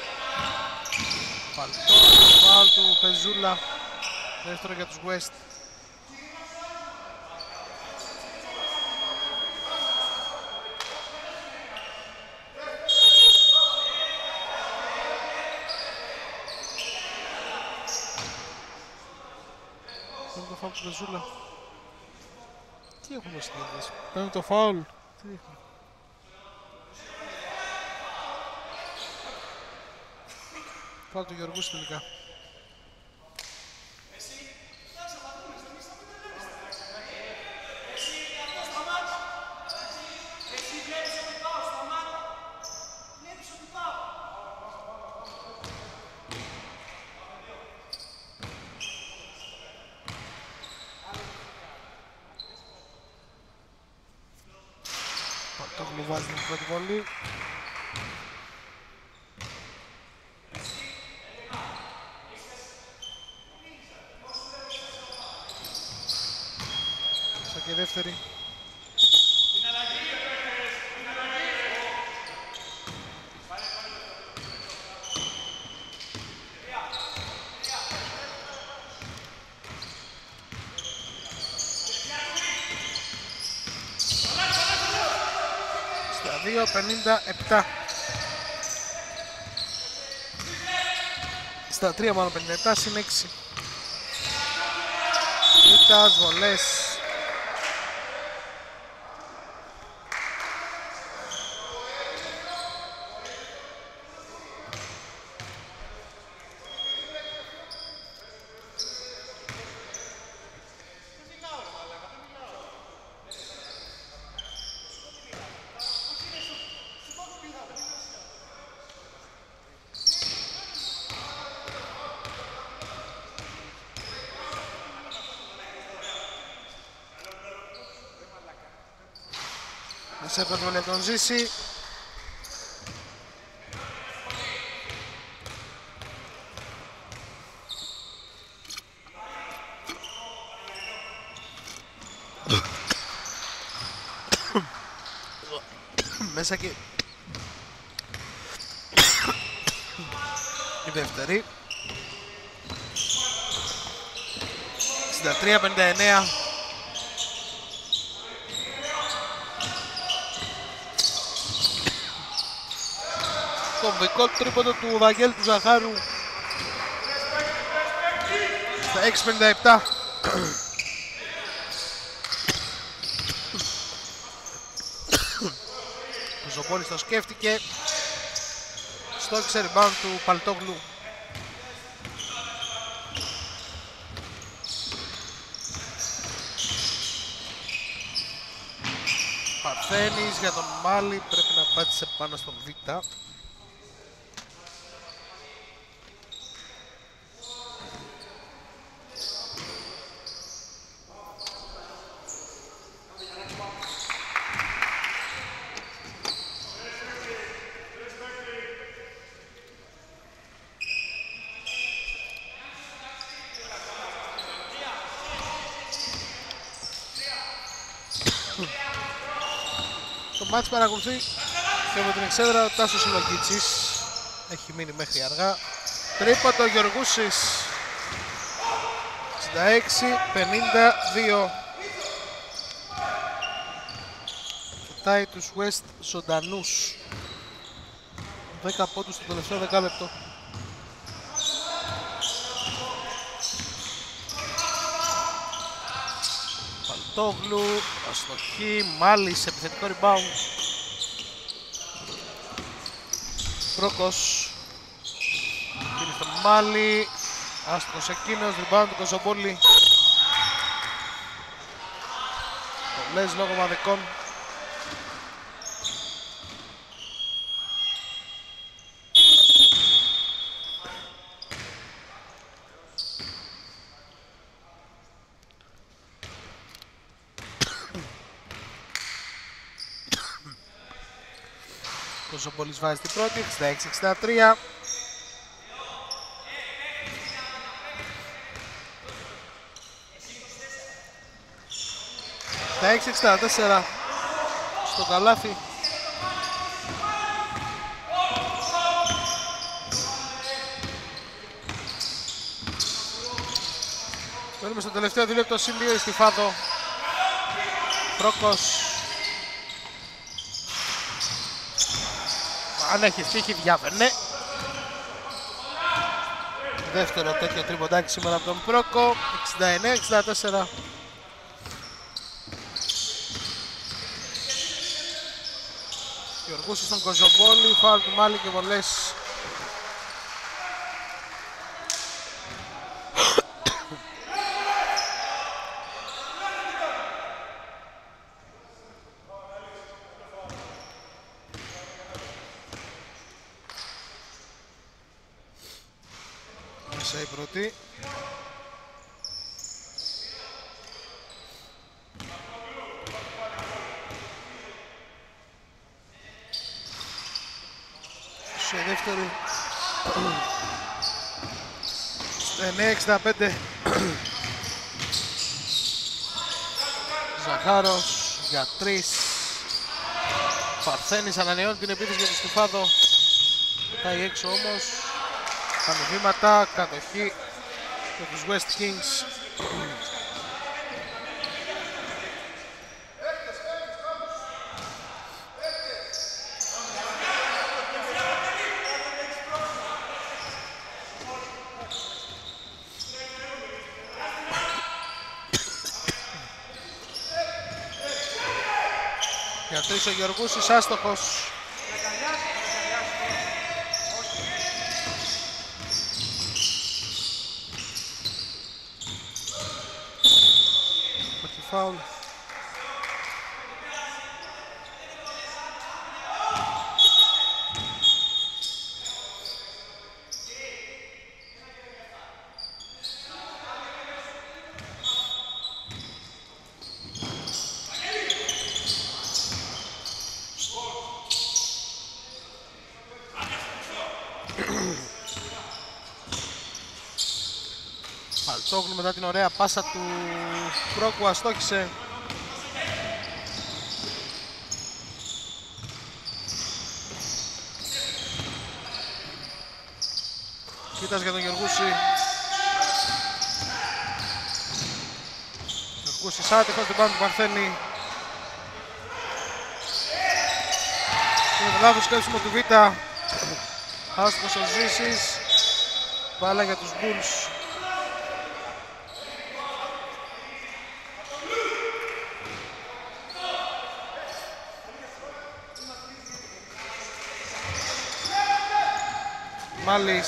[SPEAKER 1] Παλτό, φάουλ του Πεζούλα. Δεύτερο για τους West. Παίρνει το φάουλ του Πεζούλα. Τι έχουμε στην ίδια. Παίρνει το φάουλ. Τι δείχνει. Φάουλ του Γεωργούς τελικά. Παρτόγλου βάζει την πρώτη βολή. και η δεύτερη. Στα δύο πενήντα επτά. Στα τρία μάλλον πενήντα επτά συν έξι. Βίτας, βολές. Σε έπρεπε να τον ζήσει. Μέσα και η δεύτερη. εξήντα τρία πενήντα εννέα. Κομβικό τρίποντο του Βαγγέλη του Ζαχάρου στα έξι πενήντα επτά. Ο Ζομπόλης το σκέφτηκε. Στόχισε rebound του Παλτόγλου. Παρθένης για τον Μάλι, πρέπει να πάτησε πάνω στον Β. Το μάτς παρακολουθεί και από την εξέδρα ο Τάσος Ιλοκίτσης. Έχει μείνει μέχρι αργά. Τρίποντο Γιωργούσης. εξήντα έξι πενήντα δύο. Κοιτάει τους West ζωντανούς. δέκα πόντους στο τελευταίο δεκάλεπτο. Παλτόγλου, αστοχή, Μάλης, επιθετικό rebound. Πρόκος. Πήρε στο Μάλι. Άστοχος εκείνος, rebound του Κοζομπόλη. Πολλές λόγω μαδικών. Κοζομπόλης βάζει την πρώτη, εξήντα έξι εξήντα τρία. εξήντα έξι εξήντα τέσσερα στο καλάθι. Μένουμε στο τελευταίο δίλεπτο, συν δύο στη Φάδο. Πρόκος. Αν έχει τύχη διάβαινε. Δεύτερο τέτοιο τριποντάκι σήμερα από τον Πρόκο. εξήντα εννέα εξήντα τέσσερα. Γιωργούσης στον Κοζομπόλη, φάουλ του Μάλι και βολές. Μέσα η πρώτη. Σε δεύτερη. Στα εννέα εξήντα πέντε. Ζαχάρος για τρεις. Παρθένης ανανεώνει την επίθεση για τον Στιφάδο. Πάει έξω όμως. Κάνει βήματα, κατοχή για τους West Kings. Για τρεις ο Γεωργούσης, άστοχος. Όχι φάουλ. Παλτόγλου μετά την ωραία πάσα του Κρόκου αστόχησε. Κοίτας για τον Γεωργούση. Γεωργούσης άτυχος, την πάνω του Παρθένη. Είναι το λάθος σκέψιμο του Β. Άστοχος ο Ζήσης. Μπάλα για τους Bulls. Μάλις.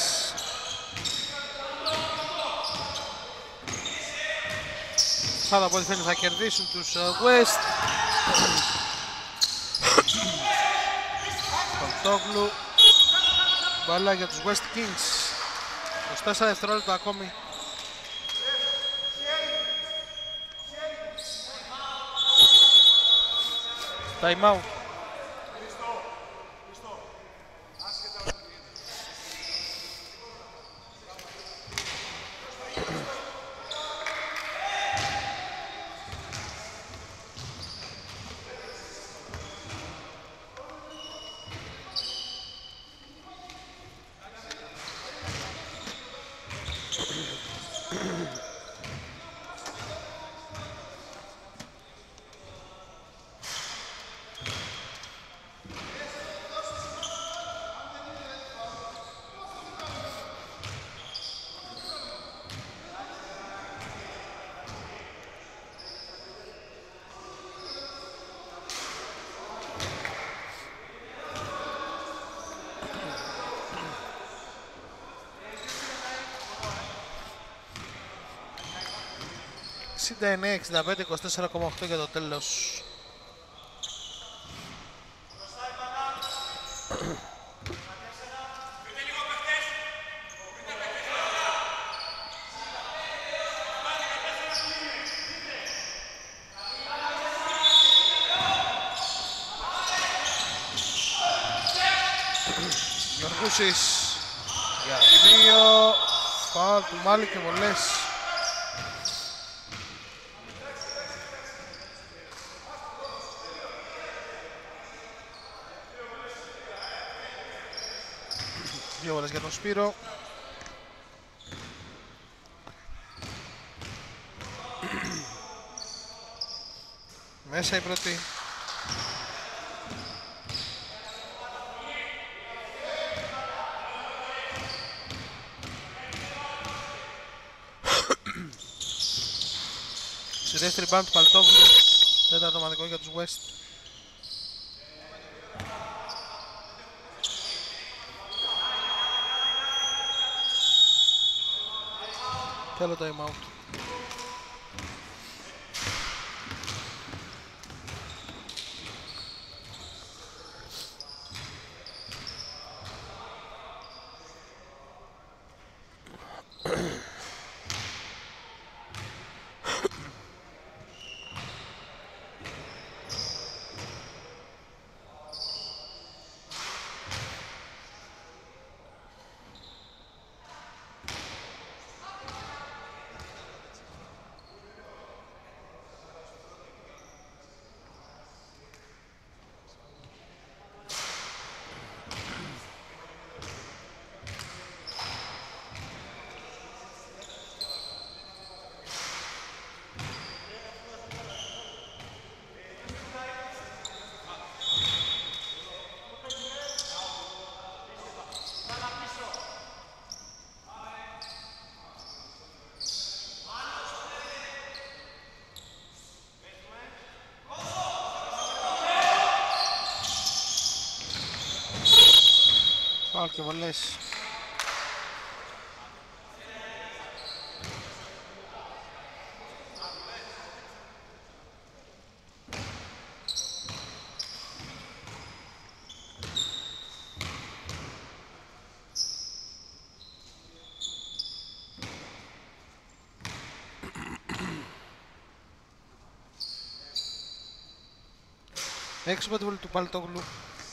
[SPEAKER 1] Θα από ό,τι φαίνεται θα κερδίσουν τους West. Κοντόγλου. Μπάλα για τους West Kings. είκοσι τέσσερα δευτερόλεπτα ακόμη. Time out. εξήντα εννέα εξήντα πέντε, είκοσι τέσσερα κόμμα οκτώ για το τέλος. Γιωργούσης για δύο. Φάουλ του Μάλι και βολές. Δύο βολές για τον Σπύρο. Μέσα η πρώτη. Στη δεύτερη μπάντα του Παλτόγλου. Τέταρτο ομαδικό για τους West. Θέλω time out. και βολές. Έξω από τη βολή του Παλτόγλου.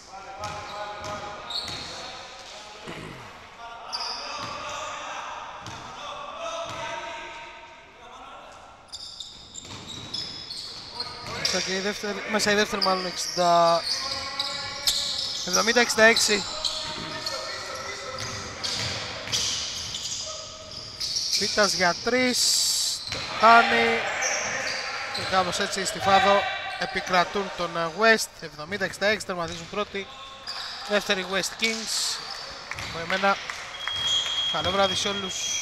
[SPEAKER 1] Μέσα, και η δεύτερη, μέσα η δεύτερη μάλλον εξήντα... εβδομήντα εξήντα έξι. Βίτας για τρεις. Χάνει. Και κάπως έτσι στη Φάδο επικρατούν τον West. εβδομήντα εξήντα έξι, τερματίζουν πρώτη. Δεύτερη West Kings. Από εμένα, καλό βράδυ σε όλους.